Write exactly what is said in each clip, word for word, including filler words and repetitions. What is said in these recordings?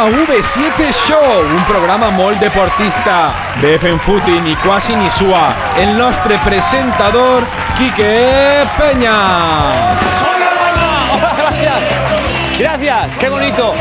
V siete Show, un programa molt deportista de fent footing i quasi ni sua. El nostre presentador, Quique Peña. Gracias, gracias, qué bonito.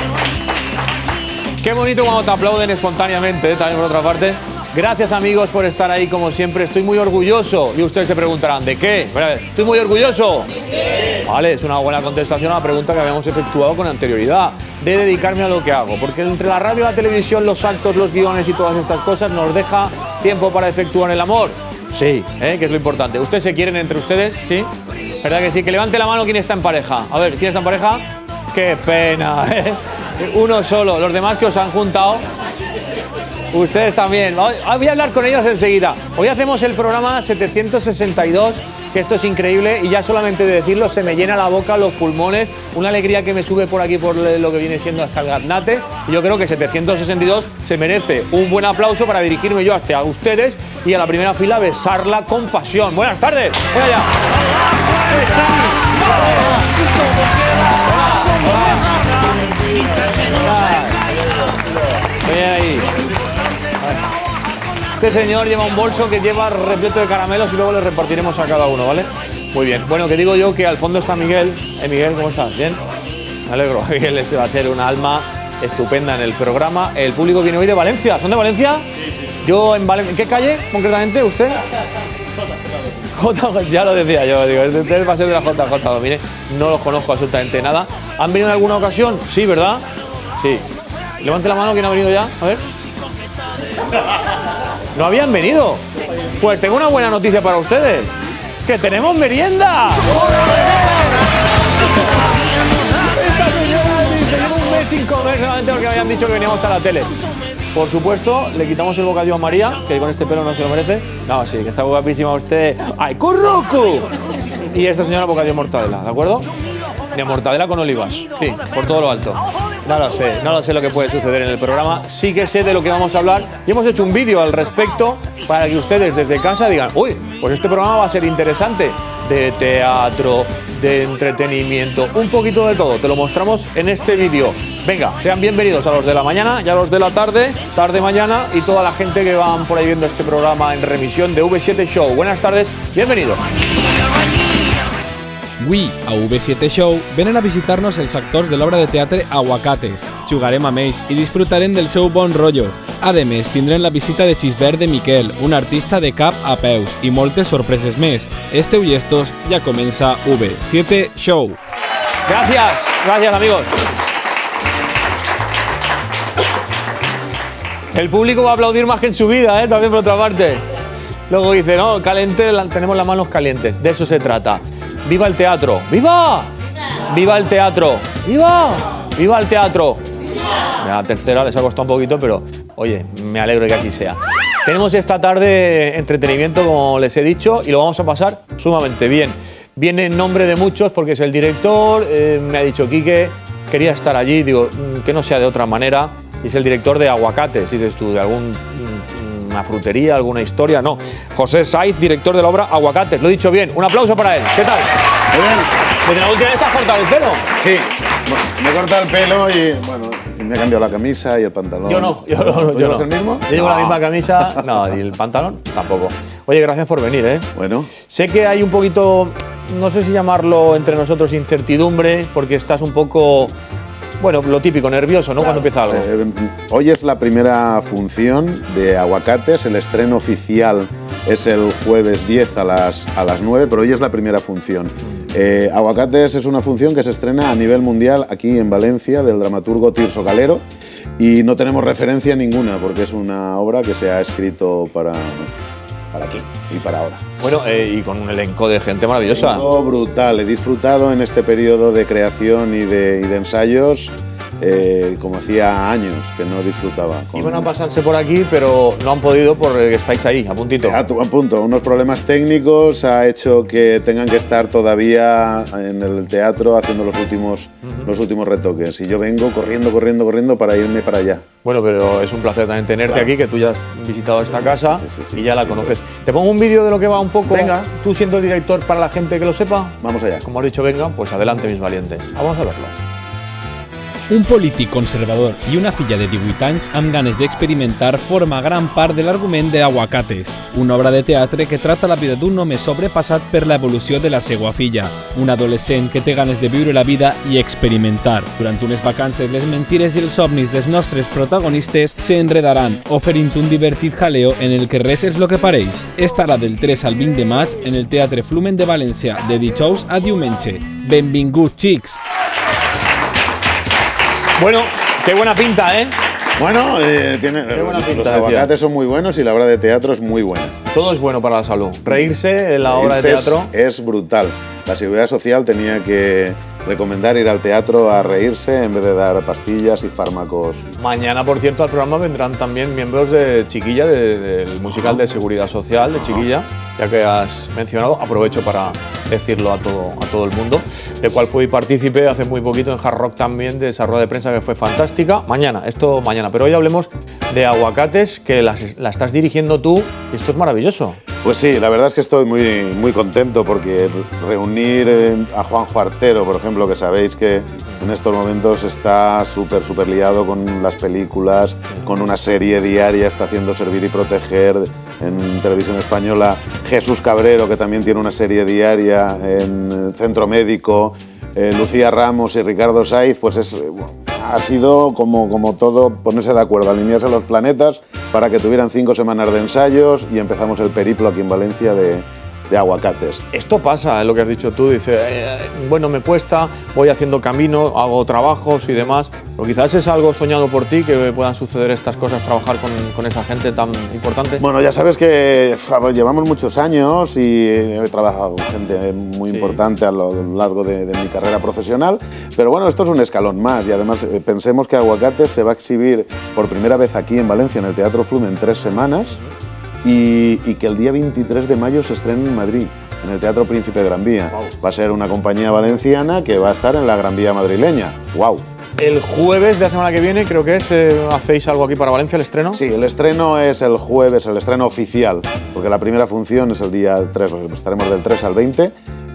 Qué bonito cuando te aplauden espontáneamente, ¿eh? También por otra parte. Gracias amigos por estar ahí como siempre, estoy muy orgulloso. Y ustedes se preguntarán, ¿de qué? Estoy muy orgulloso. Vale, es una buena contestación a la pregunta que habíamos efectuado con anterioridad, de dedicarme a lo que hago. Porque entre la radio, la televisión, los actos, los guiones y todas estas cosas nos deja tiempo para efectuar el amor. Sí, ¿eh? Que es lo importante. ¿Ustedes se quieren entre ustedes? ¿Sí? ¿Verdad que sí? Que levante la mano quien está en pareja. A ver, ¿quién está en pareja? ¡Qué pena! ¿eh? Uno solo, los demás que os han juntado. Ustedes también. Voy a hablar con ellos enseguida. Hoy hacemos el programa setecientos sesenta y dos, que esto es increíble y ya solamente de decirlo se me llena la boca, los pulmones, una alegría que me sube por aquí por lo que viene siendo hasta el gaznate. Y yo creo que setecientos sesenta y dos se merece un buen aplauso para dirigirme yo hasta a ustedes y a la primera fila besarla con pasión. Buenas tardes. Voy allá. Voy ahí. Este señor lleva un bolso que lleva repleto de caramelos y luego le repartiremos a cada uno, ¿vale? Muy bien. Bueno, que digo yo que al fondo está Miguel. Eh, Miguel, ¿cómo estás? ¿Bien? Me alegro. Miguel ese va a ser una alma estupenda en el programa. El público viene hoy de Valencia. ¿Son de Valencia? Yo en Valencia. ¿En qué calle concretamente usted? J J. Ya lo decía yo, digo, este va a ser de la J J. Mire, no los conozco absolutamente nada. ¿Han venido en alguna ocasión? Sí, ¿verdad? Sí. Levante la mano, ¿quién ha venido ya? A ver. ¿No habían venido? Pues tengo una buena noticia para ustedes. ¡Que tenemos merienda! Esta señora dice, llevo un mes sin comer solamente porque me habían dicho que veníamos a la tele. Por supuesto, le quitamos el bocadillo a María, que con este pelo no se lo merece. No, sí, que está guapísima usted. ¡Ay, currucu! Y esta señora bocadillo mortadela, ¿de acuerdo? De mortadela con olivas, sí, por todo lo alto. No lo sé, no lo sé lo que puede suceder en el programa. Sí que sé de lo que vamos a hablar y hemos hecho un vídeo al respecto para que ustedes desde casa digan, uy, pues este programa va a ser interesante. De teatro, de entretenimiento, un poquito de todo. Te lo mostramos en este vídeo. Venga, sean bienvenidos a los de la mañana y a los de la tarde, tarde mañana y toda la gente que van por ahí viendo este programa en remisión de V siete Show. Buenas tardes, bienvenidos. Avui, a V siete Show, venen a visitar-nos els actors de l'obra de teatre Aguacates. Jugarem amb ells i disfrutarem del seu bon rotllo. A més, tindrem la visita de Xisbert de Miquel, un artista de cap a peus, i moltes sorpreses més. Esteu llestos, ja comença V siete Show. Gracias, gracias amigos. El público va a aplaudir más que en su vida, ¿eh? También por otra parte. Luego dice, no, caliente, tenemos las manos calientes. De eso se trata. ¡Viva el teatro! ¡Viva! ¡Viva el teatro! ¡Viva! ¡Viva el teatro! La tercera les ha costado un poquito, pero oye, me alegro de que así sea. Tenemos esta tarde entretenimiento, como les he dicho, y lo vamos a pasar sumamente bien. Viene en nombre de muchos porque es el director, eh, me ha dicho Quique, quería estar allí, digo, que no sea de otra manera, y es el director de Aguacates, dices tú, de algún... una frutería, alguna historia, no. José Saiz, director de la obra Aguacates. Lo he dicho bien. Un aplauso para él. ¿Qué tal? Muy bien. ¿Desde la última vez te has cortado el pelo? Sí. Me he cortado el pelo y, bueno, me he cambiado la camisa y el pantalón. Yo no. Yo no. ¿Tú yo llevas no. el mismo? Yo llevo no. la misma camisa. No, y el pantalón tampoco. Oye, gracias por venir, ¿eh? Bueno. Sé que hay un poquito, no sé si llamarlo entre nosotros incertidumbre, porque estás un poco... Bueno, lo típico, nervioso, ¿no? Claro. Cuando empieza algo. Eh, hoy es la primera función de Aguacates, el estreno oficial es el jueves diez a las, a las nueve, pero hoy es la primera función. Eh, Aguacates es una función que se estrena a nivel mundial aquí en Valencia, del dramaturgo Tirso Calero, y no tenemos referencia ninguna, porque es una obra que se ha escrito para, para aquí y para ahora. Bueno, eh, y con un elenco de gente maravillosa. Oh, brutal, he disfrutado en este periodo de creación y de, y de ensayos eh, como hacía años que no disfrutaba. Con... Iban a pasarse por aquí, pero no han podido porque estáis ahí, a puntito. A, a punto, unos problemas técnicos ha hecho que tengan que estar todavía en el teatro haciendo los últimos, uh-huh. los últimos retoques. Y yo vengo corriendo, corriendo, corriendo para irme para allá. Bueno, pero es un placer también tenerte claro. aquí, que tú ya has visitado esta casa sí, sí, sí, y ya la conoces. Sí. ¿Te pongo un vídeo de lo que va un poco? Venga. Tú siendo el director, para la gente que lo sepa. Vamos allá. Como has dicho, venga, pues adelante mis valientes. Vamos a verlo. Un polític conservador i una filla de divuit anys amb ganes d'experimentar forma gran part de l'argument de Aguacates, una obra de teatre que trata la vida d'un home sobrepassat per l'evolució de la seva filla, un adolescent que té ganes de viure la vida i experimentar. Durant unes vacances, les mentires i els somnis dels nostres protagonistes se enredaran, oferint un divertit jaleo en el que res és lo que pareix. Estarà del tres al vint de maig en el Teatre Flumen de València, de dijous a diumenge. Benvinguts, xics! Bueno, qué buena pinta, ¿eh? Bueno, eh, tiene, Qué buena pinta, los decía. aguacates son muy buenos y la obra de teatro es muy buena. Todo es bueno para la salud. Reírse en la obra de Reírse teatro. Es, es brutal. La Seguridad Social tenía que recomendar ir al teatro a reírse en vez de dar pastillas y fármacos. Mañana, por cierto, al programa vendrán también miembros de Chiquilla, de- del musical de Seguridad Social de Chiquilla, ya que has mencionado, aprovecho para decirlo a todo, a todo el mundo, de cual fui partícipe hace muy poquito en Hard Rock también, de esa rueda de prensa que fue fantástica. Mañana, esto mañana, pero hoy hablemos de Aguacates, que las- la estás dirigiendo tú, y esto es maravilloso. Pues sí, la verdad es que estoy muy, muy contento porque reunir eh, a Juanjo Artero, por ejemplo, que sabéis que en estos momentos está súper, súper liado con las películas, con una serie diaria, está haciendo Servir y Proteger en Televisión Española, Jesús Cabrero, que también tiene una serie diaria en Centro Médico, eh, Lucía Ramos y Ricardo Saiz, pues es, eh, bueno, ha sido como, como todo ponerse de acuerdo, alinearse los planetas para que tuvieran cinco semanas de ensayos y empezamos el periplo aquí en Valencia de, de Aguacates. Esto pasa, es lo que has dicho tú, dice, eh, bueno, me cuesta, voy haciendo camino, hago trabajos y demás, pero quizás es algo soñado por ti, que puedan suceder estas cosas, trabajar con, con esa gente tan importante. Bueno, ya sabes que uf, llevamos muchos años y he trabajado con gente muy Sí. importante a lo largo de, de mi carrera profesional, pero bueno, esto es un escalón más y además eh, pensemos que Aguacates se va a exhibir por primera vez aquí en Valencia, en el Teatro Flumen, tres semanas y, y que el día veintitrés de mayo se estrena en Madrid, en el Teatro Príncipe Gran Vía. Wow. Va a ser una compañía valenciana que va a estar en la Gran Vía madrileña. ¡Wow! El jueves de la semana que viene, creo que es, eh, hacéis algo aquí para Valencia, el estreno. Sí, el estreno es el jueves, el estreno oficial, porque la primera función es el día tres, estaremos del tres al veinte.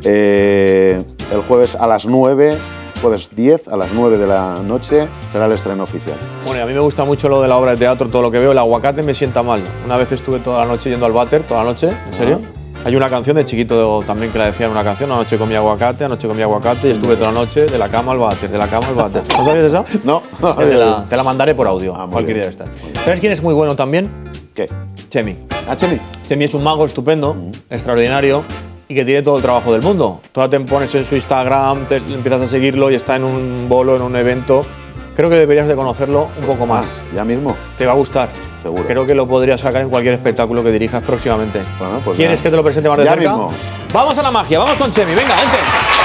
Eh, el jueves a las nueve, jueves diez, a las nueve de la noche, será el estreno oficial. Bueno, y a mí me gusta mucho lo de la obra de teatro, todo lo que veo. El aguacate me sienta mal. Una vez estuve toda la noche yendo al váter, toda la noche, ¿en serio? Hay una canción de Chiquito también que la decían una canción, anoche comí aguacate, anoche comí aguacate y estuve toda la noche de la cama al váter, de la cama al váter. ¿No sabías eso? No, no, te, la, te la mandaré por audio, Ah, muy cualquier bien. día de estas. ¿Sabes quién es muy bueno también? ¿Qué? Chemi. ¿Ah, Chemi? Chemi es un mago estupendo, extraordinario y que tiene todo el trabajo del mundo. Tú ahora te pones en su Instagram, te, empiezas a seguirlo y está en un bolo, en un evento. Creo que deberías de conocerlo un poco más. ¿Ya mismo? Te va a gustar. Seguro. Creo que lo podrías sacar en cualquier espectáculo que dirijas próximamente. Bueno, pues ¿Quieres nada. que te lo presente más de Ya cerca? mismo. Vamos a la magia, vamos con Chemi. Venga, vente.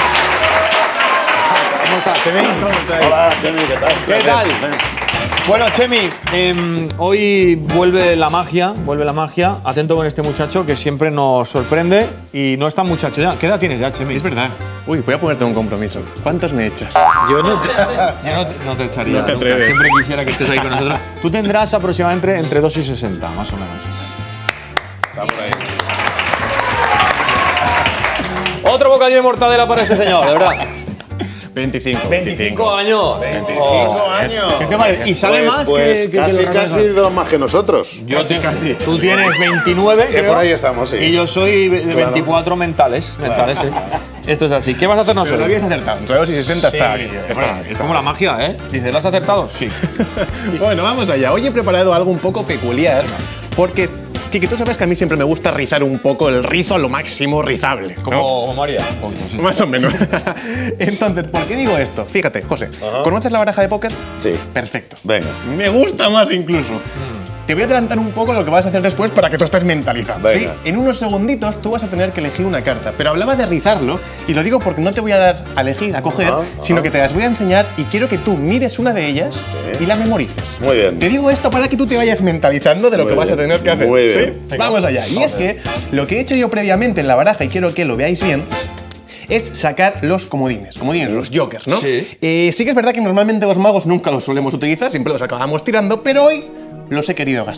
¿Cómo estás, Chemi? Hola, Chemi, ¿qué tal? ¿Qué tal? Bueno, Chemi, eh, hoy vuelve la magia, vuelve la magia. Atento con este muchacho que siempre nos sorprende y no es tan muchacho ya. ¿Qué edad tienes ya, Chemi? Es verdad. Uy, voy a ponerte un compromiso. ¿Cuántos me echas? Yo no te, yo no te, no te echaría. No te nunca. atreves. Siempre quisiera que estés ahí con nosotros. Tú tendrás aproximadamente entre dos y sesenta, más o menos. Está por ahí. Otro bocadillo de mortadela para este señor, de verdad. veinticinco. veinticinco años. veinticinco años. ¿Qué te parece? ¿Y sabe Pues- más pues que, que- que casi, los Ramón? casi dos más que nosotros. Yo Casi, te- casi. Tú tienes veintinueve, Que creo. por ahí estamos, sí. Y yo soy de Claro. veinticuatro mentales. mentales sí. Esto es así. ¿Qué vas a hacernos Pero lo hoy? habías acertado. Entre dos y sesenta está aquí. Está Bueno, aquí, es está como la magia, ¿eh? Dice, ¿lo has acertado? Sí. Bueno, vamos allá. Hoy he preparado algo un poco peculiar porque, Kiki, tú sabes que a mí siempre me gusta rizar un poco el rizo a lo máximo rizable. ¿no? Como María. Más o menos. Entonces, ¿por qué digo esto? Fíjate, José, ¿conoces la baraja de póker? Sí. Perfecto. Venga. Me gusta más incluso. Te voy a adelantar un poco lo que vas a hacer después para que tú estés mentalizando. ¿sí? Venga. En unos segunditos tú vas a tener que elegir una carta. Pero hablaba de rizarlo y lo digo porque no te voy a dar a elegir, a coger, Ajá, sino ajá. que te las voy a enseñar y quiero que tú mires una de ellas Sí. y la memorices. Muy bien. Te digo esto para que tú te vayas mentalizando de lo Muy que vas a bien, tener que hacer. muy ¿sí? bien. Venga. Vamos allá. Y es que lo que he hecho yo previamente en la baraja y quiero que lo veáis bien es sacar los comodines, comodines, los jokers, ¿no? Sí. Eh, sí que es verdad que normalmente los magos nunca los solemos utilizar, siempre los acabamos tirando, pero hoy los he querido gastar.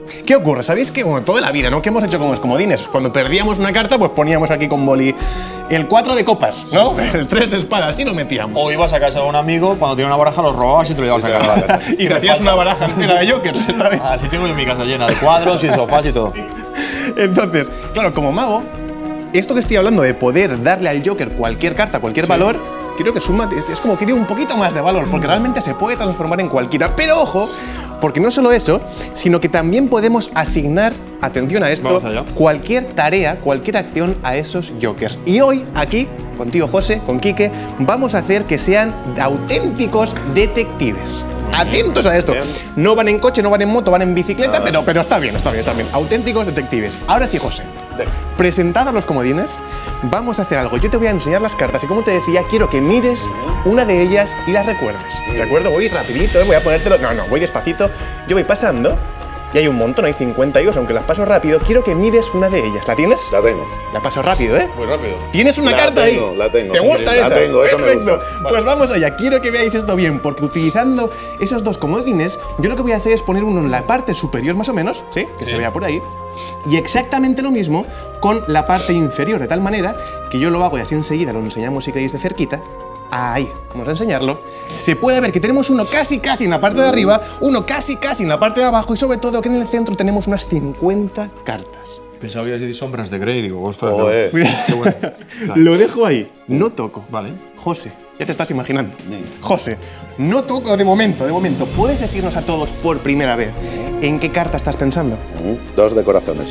¿Qué ocurre? ¿Sabéis que como toda la vida, ¿no? ¿Qué hemos hecho con los comodines? Cuando perdíamos una carta, pues poníamos aquí con boli el cuatro de copas, ¿no? El tres de espadas, y lo metíamos. O ibas a casa de un amigo, cuando tenía una baraja lo robabas y te lo llevabas a casa. Y te hacías una baraja entera de jokers, ¿está bien? Así tengo yo mi casa llena de cuadros y sofás y todo. Entonces, claro, como mago, esto que estoy hablando de poder darle al Joker cualquier carta, cualquier sí. valor, creo que suma, es como que tiene un poquito más de valor, porque realmente se puede transformar en cualquiera. Pero ojo, porque no solo eso, sino que también podemos asignar, atención a esto, cualquier tarea, cualquier acción a esos Jokers. Y hoy, aquí, contigo José, con Quique, vamos a hacer que sean auténticos detectives. Atentos a esto. No van en coche, no van en moto, van en bicicleta, pero, pero está bien, está bien, está bien. Auténticos detectives. Ahora sí, José. Presentados los comodines, vamos a hacer algo. Yo te voy a enseñar las cartas y, como te decía, quiero que mires una de ellas y las recuerdes. ¿De acuerdo? Voy rapidito, voy a ponértelo… No, no, voy despacito. Yo voy pasando y hay un montón, hay cincuenta y dos, aunque las paso rápido. Quiero que mires una de ellas. ¿La tienes? La tengo. La paso rápido, ¿eh? Muy rápido. ¿Tienes una la carta tengo, ahí? La tengo. ¿Te gusta sí, esa? La tengo, eso Perfecto. me gusta. Pues vamos allá. Quiero que veáis esto bien, porque utilizando esos dos comodines, yo lo que voy a hacer es poner uno en la parte superior más o menos, ¿sí? Que sí. se vea por ahí. Y exactamente lo mismo con la parte inferior, de tal manera que yo lo hago y así enseguida lo enseñamos si queréis de cerquita. Ahí, vamos a enseñarlo. Se puede ver que tenemos uno casi casi en la parte de arriba, uno casi casi en la parte de abajo y sobre todo que en el centro tenemos unas cincuenta cartas. Pensaba que ibas a decir sombras de Grey, digo, ostras, oh, eh. qué bueno. Lo dejo ahí, no toco. Vale. José, ya te estás imaginando. José, no toco de momento, de momento. ¿Puedes decirnos a todos por primera vez en qué carta estás pensando? Uh, dos de corazones.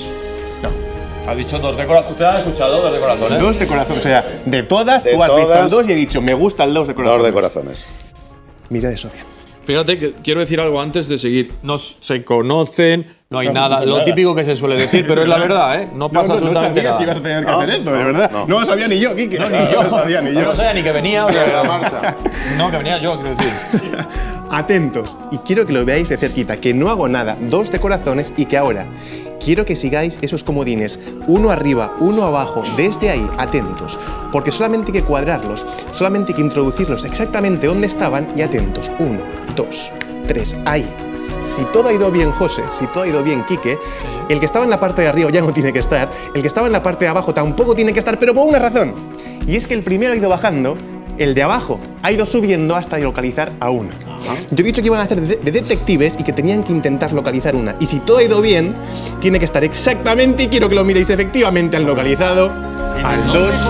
Ha dicho dos de corazón. ¿Usted ha escuchado dos de corazones? Dos de corazón. O sea, de todas, de tú has todas, visto el dos y he dicho, me gusta el dos de corazones. Dos de corazones. Mira eso bien. Fíjate que quiero decir algo antes de seguir. No se conocen, no hay no, nada. No, Lo nada. típico que se suele decir, pero es la verdad, ¿eh? No pasa no, no, no absolutamente nada. No sabías que ibas a tener que no, hacer esto, de verdad. No, no lo sabía ni yo, Quique. No, ni yo. No lo sabía ni yo. No lo sabía ni que venía. O sea, la marcha. No, que venía yo, quiero decir. Atentos. Y quiero que lo veáis de cerquita, que no hago nada. Dos de corazones y que ahora quiero que sigáis esos comodines, uno arriba, uno abajo, desde ahí, atentos, porque solamente hay que cuadrarlos, solamente hay que introducirlos exactamente donde estaban y atentos. Uno, dos, tres, ahí. Si todo ha ido bien, José, si todo ha ido bien, Quique, el que estaba en la parte de arriba ya no tiene que estar, el que estaba en la parte de abajo tampoco tiene que estar, pero por una razón. Y es que el primero ha ido bajando, el de abajo ha ido subiendo hasta localizar a una. Ajá. Yo he dicho que iban a hacer de, de detectives y que tenían que intentar localizar una. Y si todo ha ido bien, tiene que estar exactamente, y quiero que lo miréis efectivamente, han localizado al dos. ¡Medias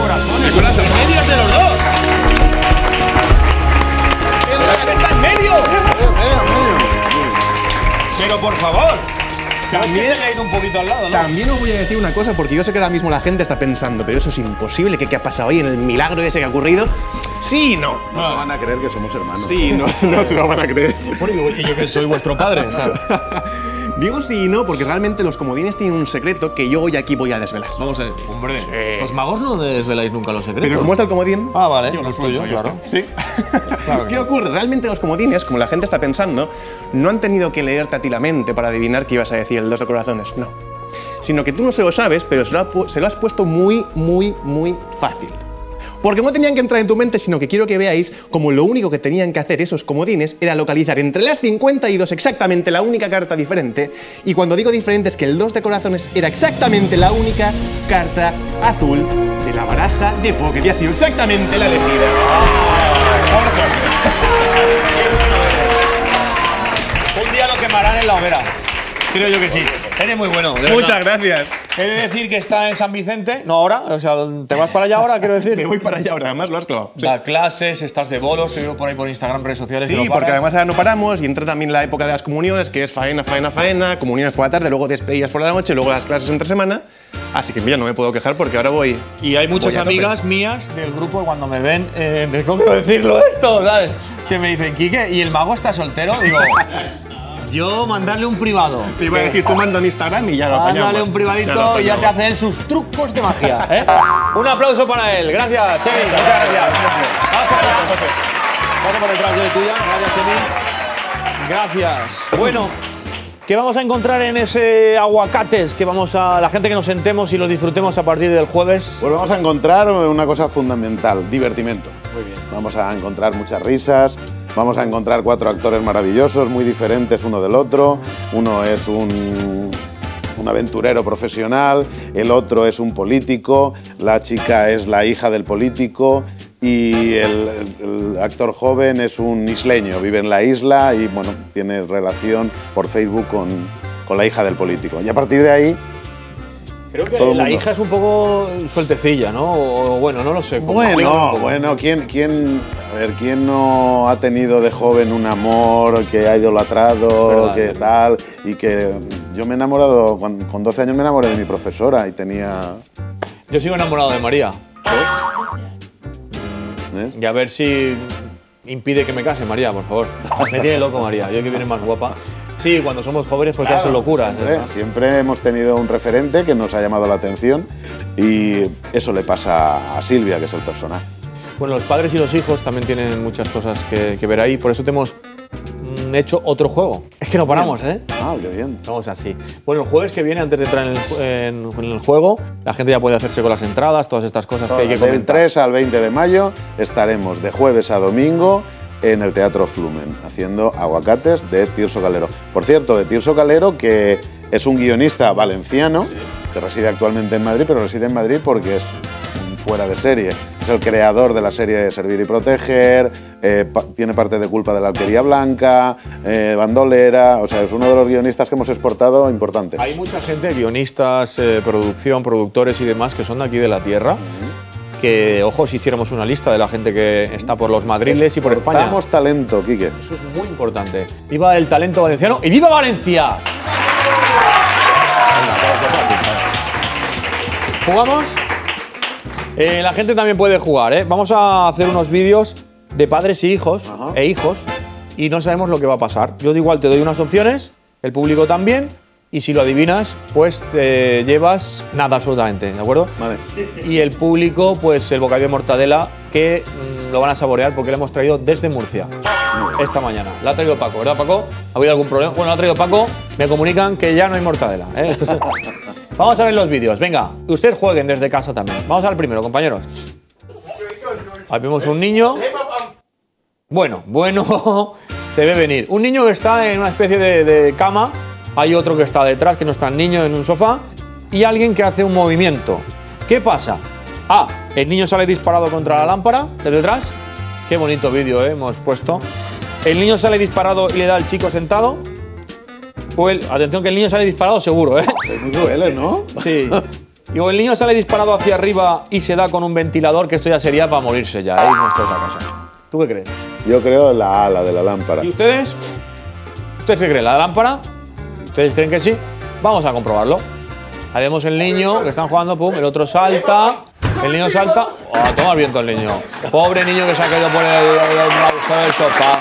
de los dos! ¡Está en medio! Pero por favor. También se le ha ido un poquito al lado, ¿no? También os voy a decir una cosa, porque yo sé que ahora mismo la gente está pensando, pero eso es imposible, ¿qué, qué ha pasado hoy en el milagro ese que ha ocurrido? Sí, no. No, no se van a creer que somos hermanos. Sí, no, no se lo van a creer. Bueno, y yo que soy vuestro padre, ¿sabes? Digo sí y no, porque realmente los comodines tienen un secreto que yo hoy aquí voy a desvelar. Vamos a ver. Hombre, sí. Los magos no desveláis nunca los secretos. Pero ¿cómo está el comodín? Ah, vale. Yo lo suelto, yo, claro. Sí. Claro. ¿Qué ocurre? Realmente los comodines, como la gente está pensando, no han tenido que leerte a ti la mente para adivinar que ibas a decir el dos de corazones. No. Sino que tú no se lo sabes, pero se lo, ha, se lo has puesto muy, muy, muy fácil. Porque no tenían que entrar en tu mente, sino que quiero que veáis como lo único que tenían que hacer esos comodines era localizar entre las cincuenta y dos exactamente la única carta diferente. Y cuando digo diferente es que el dos de corazones era exactamente la única carta azul de la baraja de póker y ha sido exactamente la elegida. Un día lo quemarán en la hoguera. Creo yo que sí. Eres muy bueno. Muchas gracias. He de decir que está en San Vicente, no ahora, o sea, ¿te vas para allá ahora, quiero decir? Me voy para allá ahora, además lo has clavado. Da clases, estás de bolos, te veo por ahí por Instagram, redes sociales. Sí, no porque además ahora no paramos y entra también la época de las comuniones, que es faena, faena, faena, comuniones por la tarde, luego despedidas por la noche, luego las clases entre semana. Así que mira, no me puedo quejar porque ahora voy. Y hay muchas amigas mías del grupo cuando me ven, eh, de cómo decirlo esto, ¿sabes? Que me dicen, Quique, ¿y el mago está soltero? Digo. Yo mandarle un privado. Te iba a decir, tú manda en Instagram y ya lo apañamos. Mándale un privadito ya y ya te hace él sus trucos de magia. ¿eh? Un aplauso para él. Gracias, Chemi. Muchas gracias. Vamos por detrás de tuya. Gracias, Chemi. Gracias. Bueno, ¿qué vamos a encontrar en ese aguacates? Que vamos a la gente que nos sentemos y lo disfrutemos a partir del jueves. Pues vamos a encontrar una cosa fundamental, divertimento. Muy bien. Vamos a encontrar muchas risas, Vamos a encontrar cuatro actores maravillosos, muy diferentes uno del otro. Uno es un, un aventurero profesional, el otro es un político, la chica es la hija del político y el, el, el actor joven es un isleño, vive en la isla y bueno, tiene relación por Facebook con, con la hija del político. Y a partir de ahí... Creo que la hija es un poco sueltecilla, ¿no? O bueno, no lo sé. Bueno, bueno, ¿quién, quién, a ver, ¿quién no ha tenido de joven un amor que ha idolatrado, verdad, que tal? Y que yo me he enamorado, con doce años me enamoré de mi profesora y tenía... Yo sigo enamorado de María. ¿Ves? ¿Ves? Y a ver si impide que me case, María, por favor. Me tiene loco, María. Yo que viene más guapa. Sí, cuando somos jóvenes pues claro, ya son locuras. Siempre, siempre hemos tenido un referente que nos ha llamado la atención y eso le pasa a Silvia, que es el personaje. Bueno, los padres y los hijos también tienen muchas cosas que, que ver ahí, por eso te hemos mm, hecho otro juego. Es que no paramos, ¿eh? Ah, qué bien. Vamos así. Bueno, el jueves que viene, antes de entrar en el, en, en el juego, la gente ya puede hacerse con las entradas, todas estas cosas Todas, que hay que comentar. Del tres al veinte de mayo estaremos de jueves a domingo en el Teatro Flumen, haciendo Aguacates de Tirso Calero. Por cierto, de Tirso Calero, que es un guionista valenciano, que reside actualmente en Madrid, pero reside en Madrid porque es fuera de serie. Es el creador de la serie de Servir y Proteger, eh, pa tiene parte de culpa de la Alquería Blanca, eh, Bandolera, o sea, es uno de los guionistas que hemos exportado importante. Hay mucha gente, guionistas, eh, producción, productores y demás, que son de aquí de la tierra. Uh-huh. Que, ojo, si hiciéramos una lista de la gente que está por los madriles y por España. Necesitamos talento, Quique. Eso es muy importante. ¡Viva el talento valenciano y viva Valencia! ¿Jugamos? Eh, la gente también puede jugar, ¿eh? Vamos a hacer unos vídeos de padres y hijos, Ajá. e hijos, y no sabemos lo que va a pasar. Yo igual te doy unas opciones, el público también, y si lo adivinas, pues te llevas nada absolutamente, ¿de acuerdo? Vale. Y el público, pues el bocadillo de mortadela, que mmm, lo van a saborear porque lo hemos traído desde Murcia esta mañana. La ha traído Paco, ¿verdad, Paco? ¿Ha habido algún problema? Bueno, la ha traído Paco, me comunican que ya no hay mortadela, ¿eh? Esto es... Vamos a ver los vídeos, venga, ustedes jueguen desde casa también. Vamos al primero, compañeros. Ahí vemos un niño. Bueno, bueno, se ve venir. Un niño que está en una especie de, de cama. Hay otro que está detrás, que no está el niño, en un sofá. Y alguien que hace un movimiento. ¿Qué pasa? Ah, el niño sale disparado contra la lámpara, desde detrás. Qué bonito vídeo, ¿eh? Hemos puesto. El niño sale disparado y le da al chico sentado. O el, atención, que el niño sale disparado seguro, ¿eh? Es muy cruel, ¿no? Sí. Y o el niño sale disparado hacia arriba y se da con un ventilador, que esto ya sería para morirse ya, ¿eh? No es otra cosa. ¿Tú qué crees? Yo creo la ala de la lámpara. ¿Y ustedes? ¿Ustedes qué creen? ¿La lámpara? ¿Ustedes creen que sí? Vamos a comprobarlo. Ahí vemos el niño que están jugando, pum, el otro salta, el niño salta. ¡Oh, toma el viento el niño! Pobre niño que se ha caído por el, el, el sofá.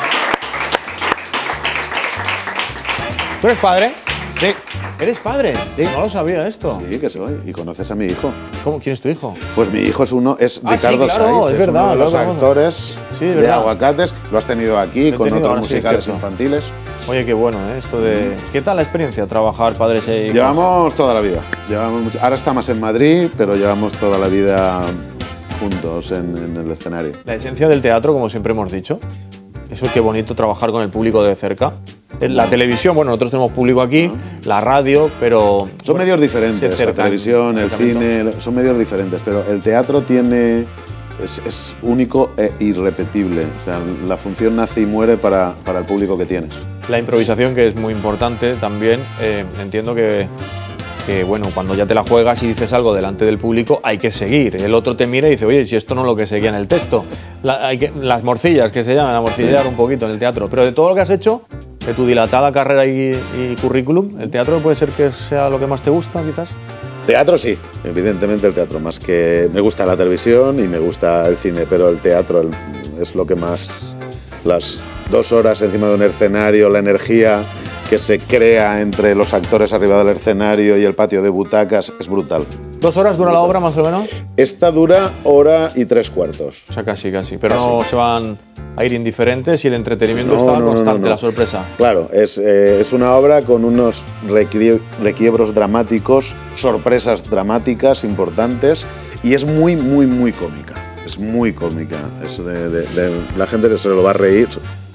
¿Tú eres padre? Sí. ¿Eres padre? Sí. No lo sabía esto. Sí, que soy. Y conoces a mi hijo. ¿Cómo? ¿Quién es tu hijo? Pues mi hijo es uno, es ah, Ricardo sí, claro, Saiz. Es verdad, uno de los claro, actores sí, es de verdad. Aguacates. Lo has tenido aquí Lo con tenido, otros musicales sí, infantiles. Oye, qué bueno, ¿eh? Esto de... ¿Qué tal la experiencia trabajar padres e hijos? Llevamos toda la vida. Llevamos mucho. Ahora está más en Madrid, pero llevamos toda la vida juntos en, en el escenario. La esencia del teatro, como siempre hemos dicho. Eso es qué bonito trabajar con el público de cerca. En la televisión, bueno, nosotros tenemos público aquí, uh-huh. la radio, pero... Son bueno, medios diferentes, la televisión, el cine, son medios diferentes, pero el teatro tiene... Es, es único e irrepetible. O sea, la función nace y muere para, para el público que tienes. La improvisación, que es muy importante también. Eh, entiendo que, que, bueno, cuando ya te la juegas y dices algo delante del público, hay que seguir. El otro te mira y dice, oye, si esto no es lo que seguía en el texto. La, hay que, las morcillas, que se llaman, amorcillar sí. un poquito en el teatro. Pero de todo lo que has hecho, de tu dilatada carrera y, y currículum, ¿el teatro puede ser que sea lo que más te gusta, quizás? Teatro sí, evidentemente el teatro, más que me gusta la televisión y me gusta el cine, pero el teatro es lo que más, las dos horas encima de un escenario, la energía que se crea entre los actores arriba del escenario y el patio de butacas es brutal. ¿Dos horas dura la obra más o menos? Esta dura hora y tres cuartos. O sea, casi, casi, pero casi. No se van a ir indiferentes y el entretenimiento no, está no, constante, no, no. la sorpresa. Claro, es, eh, es una obra con unos requie requiebros dramáticos, sorpresas dramáticas importantes y es muy, muy, muy cómica. Es muy cómica. Es de, de, de, la gente se lo va a reír.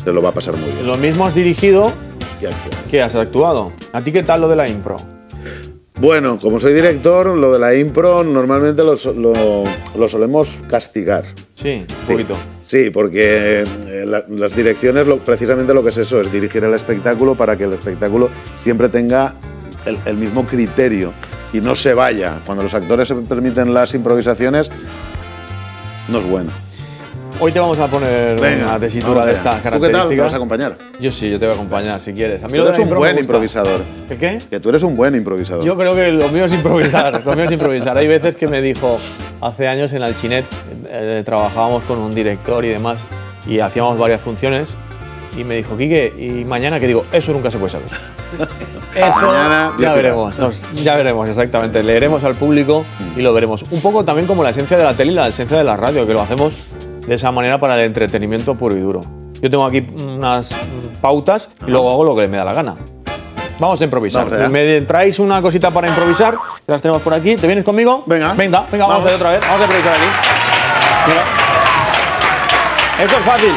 se lo va a pasar muy bien. Lo mismo has dirigido Y actúa. que has actuado. ¿A ti qué tal lo de la impro? Bueno, como soy director, lo de la impro normalmente lo, so- lo- lo solemos castigar. Sí, un poquito. Sí, porque eh, la- las direcciones lo- precisamente lo que es eso, es dirigir el espectáculo para que el espectáculo siempre tenga el, el mismo criterio y no se vaya. Cuando los actores se permiten las improvisaciones, no es bueno. Hoy te vamos a poner una tesitura vamos de allá. estas ¿Tú qué tal? características. ¿Te vas a acompañar? Yo sí, yo te voy a acompañar si quieres. A mí Tú lo de eres la un impro buen me gusta. improvisador. ¿El qué? Que tú eres un buen improvisador. Yo creo que lo mío es improvisar, lo mío es improvisar. Hay veces que me dijo, hace años en Alchinet, eh, trabajábamos con un director y demás, y hacíamos varias funciones, y me dijo, Quique, ¿y mañana qué digo? Eso nunca se puede saber. Eso Mañana, Dios ya dirá. veremos, nos- ya veremos, exactamente. Leeremos al público y lo veremos. Un poco también como la esencia de la tele y la esencia de la radio, que lo hacemos de esa manera para el entretenimiento puro y duro. Yo tengo aquí unas mm, pautas y luego hago lo que me da la gana. Vamos a improvisar. Vamos allá. Me traéis una cosita para improvisar, que las tenemos por aquí. ¿Te vienes conmigo? Venga. Venga, venga, vamos, Vamos. a ir otra vez. Vamos a improvisar aquí. Mira. Esto es fácil.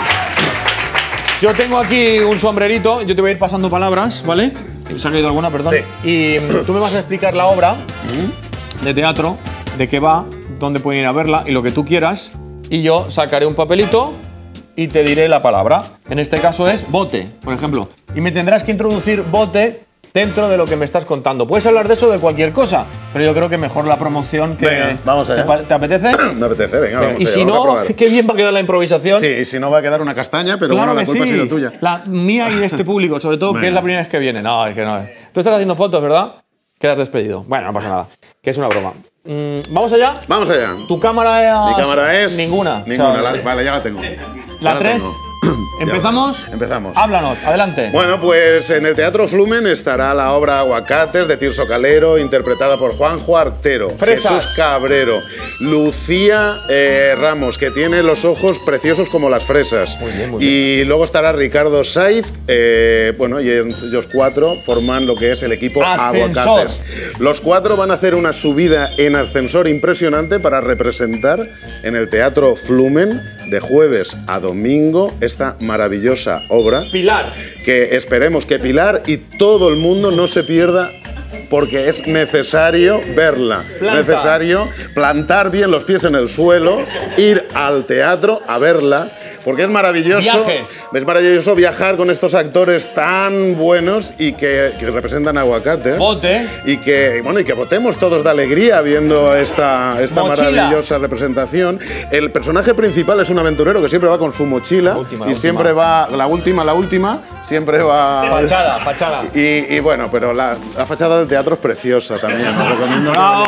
Yo tengo aquí un sombrerito, yo te voy a ir pasando palabras, ¿vale? ¿Se ha caído alguna, perdón? Sí. Y mm, tú me vas a explicar la obra de teatro, de qué va, dónde pueden ir a verla y lo que tú quieras. Y yo sacaré un papelito y te diré la palabra. En este caso es bote, por ejemplo. Y me tendrás que introducir bote dentro de lo que me estás contando. Puedes hablar de eso o de cualquier cosa, pero yo creo que mejor la promoción que... Venga, vamos allá. ¿Te, pa- te apetece? Me apetece, venga, vamos y allá, si vamos a no, probar. qué bien va a quedar la improvisación. Sí, y si no va a quedar una castaña, pero Claro bueno, la que culpa sí. ha sido tuya. La mía y de este público, sobre todo, que Venga. es la primera vez que viene. No, es que no. Tú estás haciendo fotos, ¿verdad? Que la has despedido. Bueno, no pasa nada. Que es una broma. Mm, ¿Vamos allá? Vamos allá. ¿Tu cámara es...? Mi cámara es... Ninguna. Ninguna, O sea, la- vale, ya la tengo. ¿La Ya tres? tengo. ¿Empezamos? Ya, empezamos. Háblanos, adelante. Bueno, pues en el Teatro Flumen estará la obra Aguacates de Tirso Calero, interpretada por Juanjo Artero, Fresas. Jesús Cabrero, Lucía eh, Ramos, que tiene los ojos preciosos como las fresas. Muy bien, muy y luego estará Ricardo Saiz, eh, bueno, y ellos cuatro forman lo que es el equipo Ascensor. Aguacates. Los cuatro van a hacer una subida en ascensor impresionante para representar en el Teatro Flumen de jueves a domingo esta maravillosa obra Pilar. que esperemos que Pilar y todo el mundo no se pierda porque es necesario verla, Planta. necesario plantar bien los pies en el suelo, ir al teatro a verla. Porque es maravilloso, Viajes. es maravilloso viajar con estos actores tan buenos y que, que representan Aguacates. Bote. Y que, bueno, y que votemos todos de alegría viendo esta, esta Mochila. maravillosa representación. El personaje principal es un aventurero que siempre va con su mochila La última, la y última. siempre va, la última, la última, siempre va... Fachada, fachada. Y, y bueno, pero la, la fachada del teatro es preciosa también. Os recomiendo. ¡Bravo!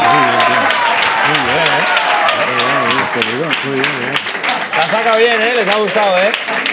La saca bien, ¿eh? Les ha gustado, ¿eh?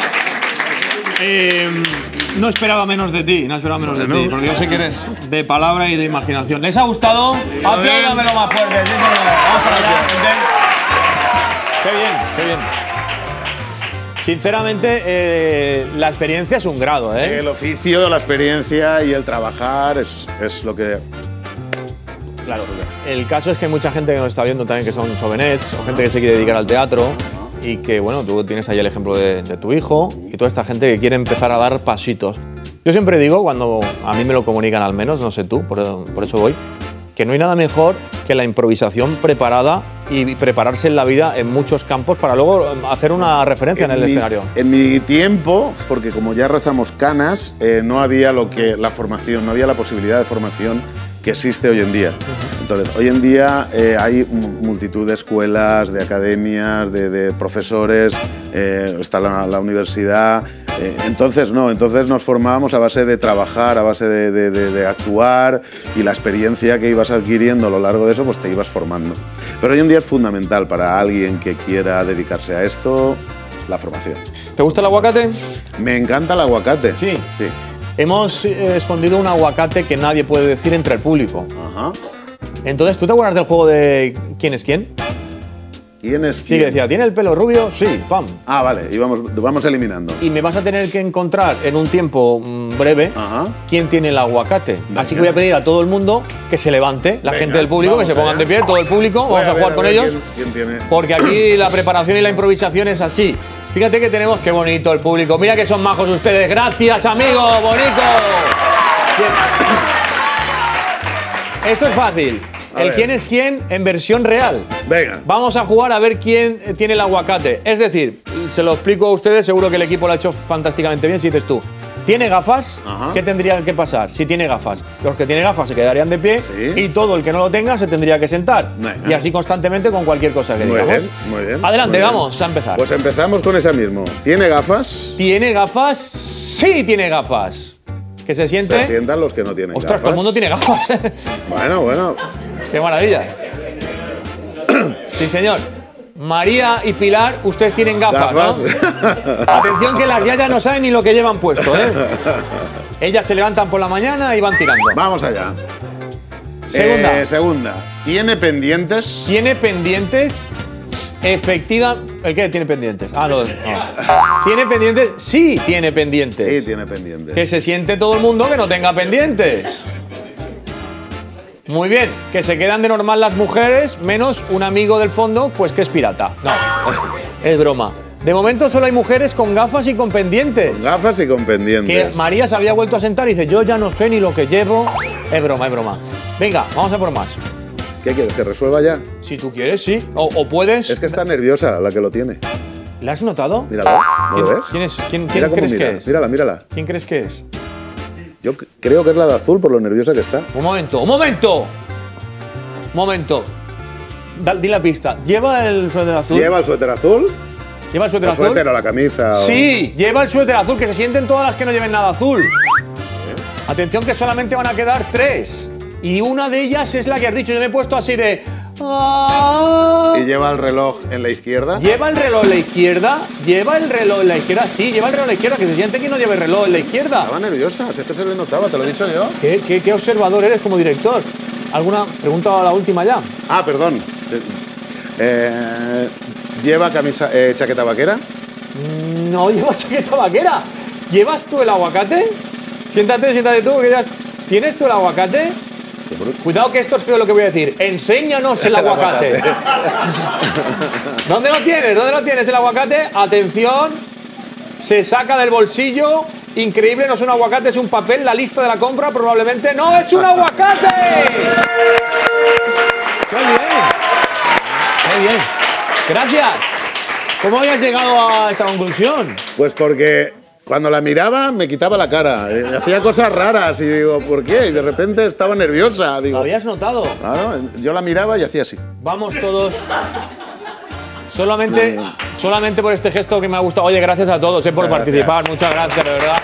Eh, no esperaba menos de ti, no esperaba menos de Bueno. ti, porque yo sé que eres de palabra y de imaginación. ¿Les ha gustado? Apláudamelo más fuerte. Sí, señor. Vamos para allá. Vente. Qué bien, qué bien. Sinceramente, eh, la experiencia es un grado, ¿eh? El oficio, la experiencia y el trabajar es, es lo que... Claro. El caso es que hay mucha gente que nos está viendo también que son jovenets o gente que se quiere dedicar al teatro y que, bueno, tú tienes ahí el ejemplo de, de tu hijo y toda esta gente que quiere empezar a dar pasitos. Yo siempre digo, cuando a mí me lo comunican al menos, no sé tú, por, por eso voy, que no hay nada mejor que la improvisación preparada y prepararse en la vida en muchos campos para luego hacer una referencia en, el mi, escenario. En mi tiempo, porque como ya rezamos canas, eh, no había lo que la formación, no había la posibilidad de formación que existe hoy en día. Entonces, hoy en día eh, hay multitud de escuelas, de academias, de, de profesores, eh, está la, la universidad. Eh, entonces, no, entonces nos formábamos a base de trabajar, a base de, de, de, de actuar y la experiencia que ibas adquiriendo a lo largo de eso, pues te ibas formando. Pero hoy en día es fundamental para alguien que quiera dedicarse a esto, la formación. ¿Te gusta el aguacate? Me encanta el aguacate. Sí. Sí. Hemos eh, escondido un aguacate que nadie puede decir entre el público. Ajá. Entonces, ¿tú te acuerdas del juego de quién es quién? ¿Quién es Sí, quién? que decía, ¿tiene el pelo rubio? Sí, pam. Ah, vale, y vamos, vamos eliminando. Y me vas a tener que encontrar en un tiempo mm, breve Ajá. quién tiene el aguacate. Venga. Así que voy a pedir a todo el mundo que se levante, la Venga, gente del público, que vamos se pongan allá. de pie, todo el público, Voy vamos a, ver, jugar con ver ellos. ¿Quién, quién tiene? Porque aquí la preparación y la improvisación es así. Fíjate que tenemos, qué bonito el público. Mira que son majos ustedes. Gracias, amigos, bonito. Bien. Esto es fácil. A El ver. quién es quién en versión real. Venga. Vamos a jugar a ver quién eh, tiene el aguacate. Es decir, se lo explico a ustedes, seguro que el equipo lo ha hecho fantásticamente bien. Si dices tú, ¿tiene gafas? Ajá. ¿Qué tendría que pasar? Si tiene gafas. Los que tienen gafas se quedarían de pie Sí. y todo el que no lo tenga se tendría que sentar. Venga. Y así constantemente con cualquier cosa que Muy digamos. bien, muy bien. Adelante, muy bien. vamos a empezar. Pues empezamos con esa mismo. ¿Tiene gafas? ¿Tiene gafas? Sí, tiene gafas. ¿Que se siente? Se sientan los que no tienen Ostras, todo gafas. el mundo tiene gafas. Bueno, bueno. ¡Qué maravilla! Sí, señor. María y Pilar, ustedes tienen gafas, Gafas. ¿no? Atención que las yayas no saben ni lo que llevan puesto, ¿eh? Ellas se levantan por la mañana y van tirando. Vamos allá. Segunda. Eh, segunda. ¿Tiene pendientes? ¿Tiene pendientes? Efectiva. ¿El qué tiene pendientes? Ah, no. no. ¿Tiene pendientes? Sí, tiene pendientes. Sí, tiene pendientes. Que se siente todo el mundo que no tenga pendientes. Muy bien, que se quedan de normal las mujeres, menos un amigo del fondo, pues que es pirata. No, es broma. De momento solo hay mujeres con gafas y con pendientes. Con gafas y con Que pendientes. María se había vuelto a sentar y dice, yo ya no sé ni lo que llevo. Es broma, es broma. Venga, vamos a por más. ¿Qué quieres? ¿Que resuelva ya? Si tú quieres, sí. O, o puedes. Es que está nerviosa la que lo tiene. ¿La has notado? Mírala. ¿No lo ¿Quién, ves? quién es? ¿Quién, Mira quién cómo crees mira. que es? Mírala, mírala. ¿Quién crees que es? Yo c- creo que es la de azul por lo nerviosa que está. Un momento, un momento. Un momento. Da- di la pista. ¿Lleva el suéter azul? ¿Lleva el suéter azul? ¿Lleva el suéter ¿El azul? suéter o la camisa? o- Sí, lleva el suéter azul, que se sienten todas las que no lleven nada azul. Atención que solamente van a quedar tres. Y una de ellas es la que has dicho. Yo me he puesto así de... ah. ¿Y lleva el reloj en la izquierda? ¿Lleva el reloj en la izquierda? ¿Lleva el reloj en la izquierda? Sí, lleva el reloj en la izquierda, que se siente que no lleva el reloj en la izquierda. Estaba nerviosa, si es que se le notaba, te lo he dicho yo. ¿Qué, qué, qué observador eres como director? ¿Alguna pregunta a la última ya? Ah, perdón. Eh, ¿Lleva camisa, eh, chaqueta vaquera? No lleva chaqueta vaquera. ¿Llevas tú el aguacate? Siéntate, siéntate tú. Que ya... ¿Tienes tú el aguacate? Qué bruto. Cuidado que esto es feo lo que voy a decir. Enséñanos el aguacate. ¿Dónde lo tienes? ¿Dónde lo tienes el aguacate? Atención. Se saca del bolsillo. Increíble, no es un aguacate, es un papel. La lista de la compra probablemente no es un aguacate. ¡Qué bien! ¡Qué bien! Gracias. ¿Cómo habías llegado a esta conclusión? Pues porque cuando la miraba me quitaba la cara, eh, hacía cosas raras y digo, ¿por qué? Y de repente estaba nerviosa. ¿Lo Digo, habías notado? claro, yo la miraba y hacía así. Vamos todos. Solamente, solamente por este gesto que me ha gustado. Oye, gracias a todos eh, por Muchas participar. Muchas gracias, de verdad.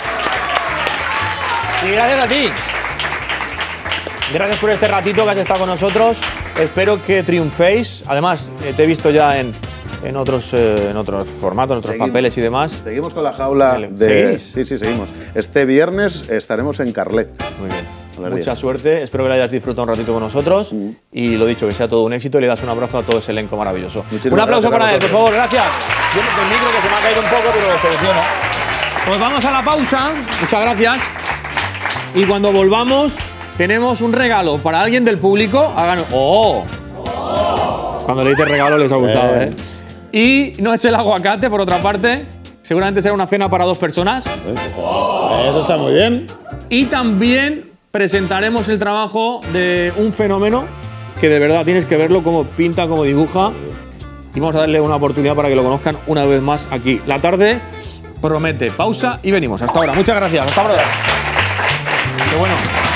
Y gracias a ti. Gracias por este ratito que has estado con nosotros. Espero que triunféis. Además, eh, te he visto ya en, en, otros, eh, en otros formatos, en otros Seguimos. papeles y demás. Seguimos con la jaula Vale. de... ¿Seguís? Sí, sí, seguimos. Este viernes estaremos en Carlet. Muy bien. A las Mucha diez. suerte. Espero que lo hayas disfrutado un ratito con nosotros. Y lo dicho, que sea todo un éxito y le das un abrazo a todo ese elenco maravilloso. Muchísimas Un aplauso gracias a para él, por vosotros. favor. Gracias. Yo con el micro que se me ha caído un poco, pero lo soluciono. Pues vamos a la pausa. Muchas gracias. Y cuando volvamos, tenemos un regalo para alguien del público. Hagan. ¡Oh! Cuando le dices regalo les ha gustado, ¿eh? Eh. Y no es el aguacate, por otra parte. Seguramente será una cena para dos personas. Eso está muy bien. Y también presentaremos el trabajo de un fenómeno que de verdad tienes que verlo, cómo pinta, cómo dibuja. Y vamos a darle una oportunidad para que lo conozcan una vez más aquí. La tarde promete. Pausa y venimos. Hasta ahora. Muchas gracias. Hasta ahora. Qué bueno.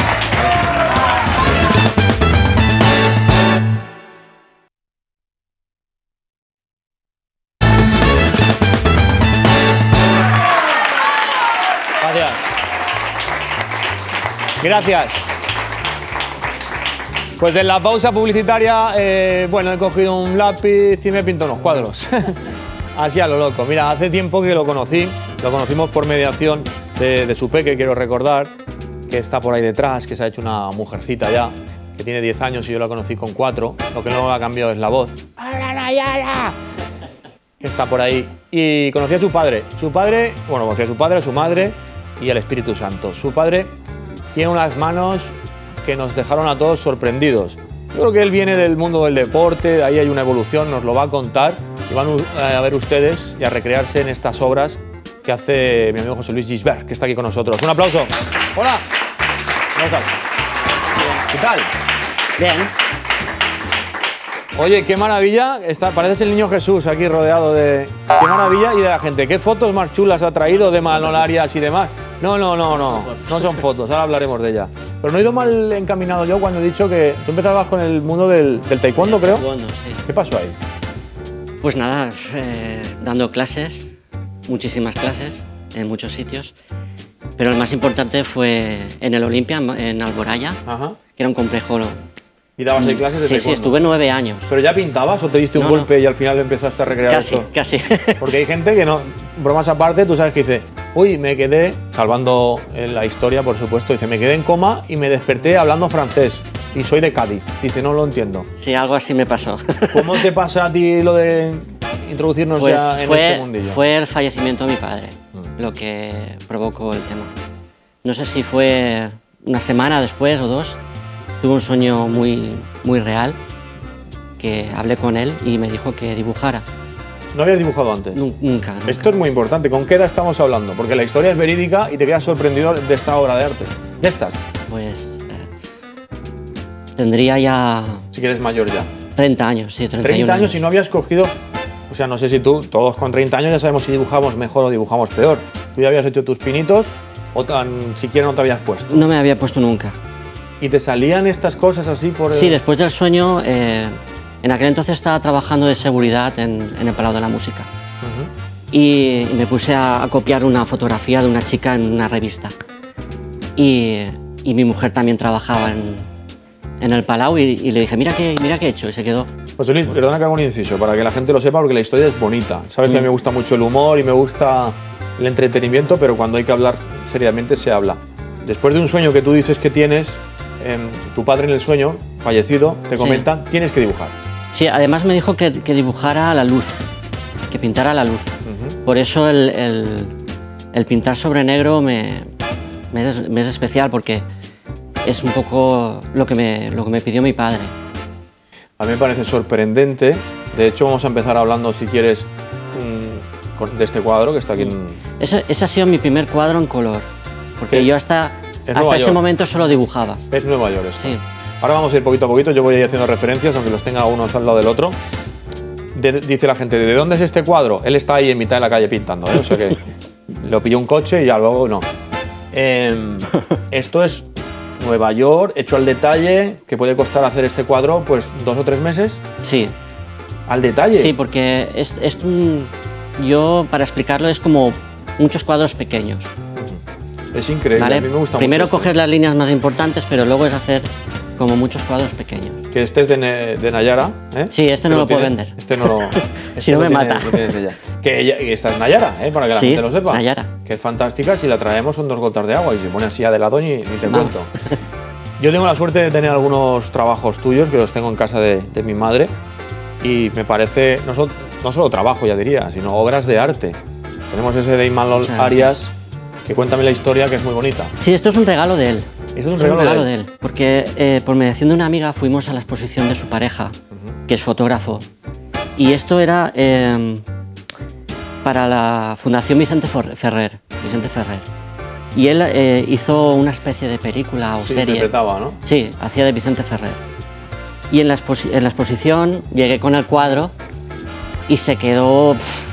Gracias. Gracias. Pues en la pausa publicitaria, eh, bueno, he cogido un lápiz y me pinto unos cuadros. Así a lo loco. Mira, hace tiempo que lo conocí. Lo conocimos por mediación de, de su peque, quiero recordar, que está por ahí detrás, que se ha hecho una mujercita ya, que tiene diez años y yo la conocí con cuatro. Lo que no ha cambiado es la voz. Nayara, que está por ahí. Y conocía a su padre. Su padre, bueno, conocía a su padre, a su madre y al Espíritu Santo. Su padre tiene unas manos que nos dejaron a todos sorprendidos. Yo creo que él viene del mundo del deporte, ahí hay una evolución, nos lo va a contar y van a ver ustedes y a recrearse en estas obras que hace mi amigo José Luis Gisbert, que está aquí con nosotros. Un aplauso. Hola. ¿Cómo estás? ¿Qué tal? Bien. Oye, qué maravilla, está, pareces el niño Jesús aquí rodeado de... Qué maravilla y de la gente. ¿Qué fotos más chulas ha traído de Manolarias y demás? No, no, no, no, no son fotos, ahora hablaremos de ella. Pero no he ido mal encaminado yo cuando he dicho que tú empezabas con el mundo del, del taekwondo, creo. Taekwondo, sí. ¿Qué pasó ahí? Pues nada, eh, dando clases, muchísimas clases, en muchos sitios. Pero el más importante fue en el Olimpia, en Alboraya, Ajá. que era un complejo. ¿Y dabas ahí clases de Sí, taekwondo? sí, estuve nueve años. ¿Pero ya pintabas o te diste un No, golpe no. y al final empezaste a recrear Casi, esto? casi. Porque hay gente que no, bromas aparte, tú sabes que dice, uy, me quedé, salvando la historia por supuesto, dice, me quedé en coma y me desperté hablando francés y soy de Cádiz. Dice, no lo entiendo. Sí, algo así me pasó. ¿Cómo te pasa a ti lo de introducirnos Pues ya en fue, este mundillo? fue el fallecimiento de mi padre Mm. lo que provocó el tema. No sé si fue una semana después o dos, tuve un sueño muy, muy real, que hablé con él y me dijo que dibujara. ¿No habías dibujado antes? Nun- Nunca, nunca. Esto es muy importante. ¿Con qué edad estamos hablando? Porque la historia es verídica y te quedas sorprendido de esta obra de arte. Ya estás, Pues eh, tendría ya si quieres mayor ya. treinta años, sí, treinta y uno treinta años y no habías cogido... O sea, no sé si tú, todos con treinta años ya sabemos si dibujamos mejor o dibujamos peor. ¿Tú ya habías hecho tus pinitos o tan siquiera no te habías puesto? No me había puesto nunca. ¿Y te salían estas cosas así por...? el- Sí, después del sueño, eh, en aquel entonces estaba trabajando de seguridad en, en el Palau de la Música. Ujú. Y me puse a, a copiar una fotografía de una chica en una revista. Y, y mi mujer también trabajaba en, en el Palau y, y le dije, mira qué, mira qué he hecho, y se quedó. José Luis, perdona que haga un inciso, para que la gente lo sepa, porque la historia es bonita. Sabes que a mí me gusta mucho el humor y me gusta el entretenimiento, pero cuando hay que hablar seriamente se habla. Después de un sueño que tú dices que tienes, em, tu padre en el sueño, fallecido, te Sí. comenta, tienes que dibujar. Sí, además me dijo que, que dibujara la luz, que pintara la luz. Ujú. Por eso el, el- el pintar sobre negro me, me es, me es especial, porque es un poco lo que me, lo que me pidió mi padre. A mí me parece sorprendente. De hecho, vamos a empezar hablando, si quieres, mm, con- de este cuadro que está aquí en... Ese, ese ha sido mi primer cuadro en color, porque ¿Qué? yo hasta, Es hasta Nueva ese York. momento solo dibujaba. Es Nueva York esto. Sí. Ahora vamos a ir poquito a poquito, yo voy a ir haciendo referencias, aunque los tenga unos al lado del otro. De- dice la gente, ¿de dónde es este cuadro? Él está ahí en mitad de la calle pintando, ¿eh? O sea que lo pilló un coche y ya luego no. Em, esto es Nueva York, hecho al detalle, que puede costar hacer este cuadro pues dos o tres meses. Sí, ¿Al detalle? sí, porque es, es un- yo, para explicarlo, es como muchos cuadros pequeños. Es increíble, ¿Vale? a mí me gusta Primero mucho esto. coger las líneas más importantes, pero luego es hacer como muchos cuadros pequeños. Que este es de, Ne- de Nayara, ¿eh? Sí, este no lo puedo tiene- vender. Este no lo... este Si no lo me tiene- mata. lo tienes ella. Que ella, y esta es Nayara, ¿eh? Para que la Sí, gente lo sepa. Nayara. Que es fantástica, si la traemos son dos gotas de agua y se pone así de lado y ni te Vamos. cuento. Yo tengo la suerte de tener algunos trabajos tuyos, que los tengo en casa de, de mi madre, y me parece, no, so- no solo trabajo ya diría, sino obras de arte. Tenemos ese de Imanol Muchas Arias, que cuéntame la historia, que es muy bonita. Sí, esto es un regalo de él. Esto es un regalo de de él. Porque eh, por mediación de una amiga fuimos a la exposición de su pareja, que es fotógrafo. Y esto era eh, para la Fundación Vicente For- Ferrer. Vicente Ferrer. Y él eh, hizo una especie de película o Sí, serie. interpretaba, ¿no? Sí, hacía de Vicente Ferrer. Y en la, exposi- en la exposición llegué con el cuadro y se quedó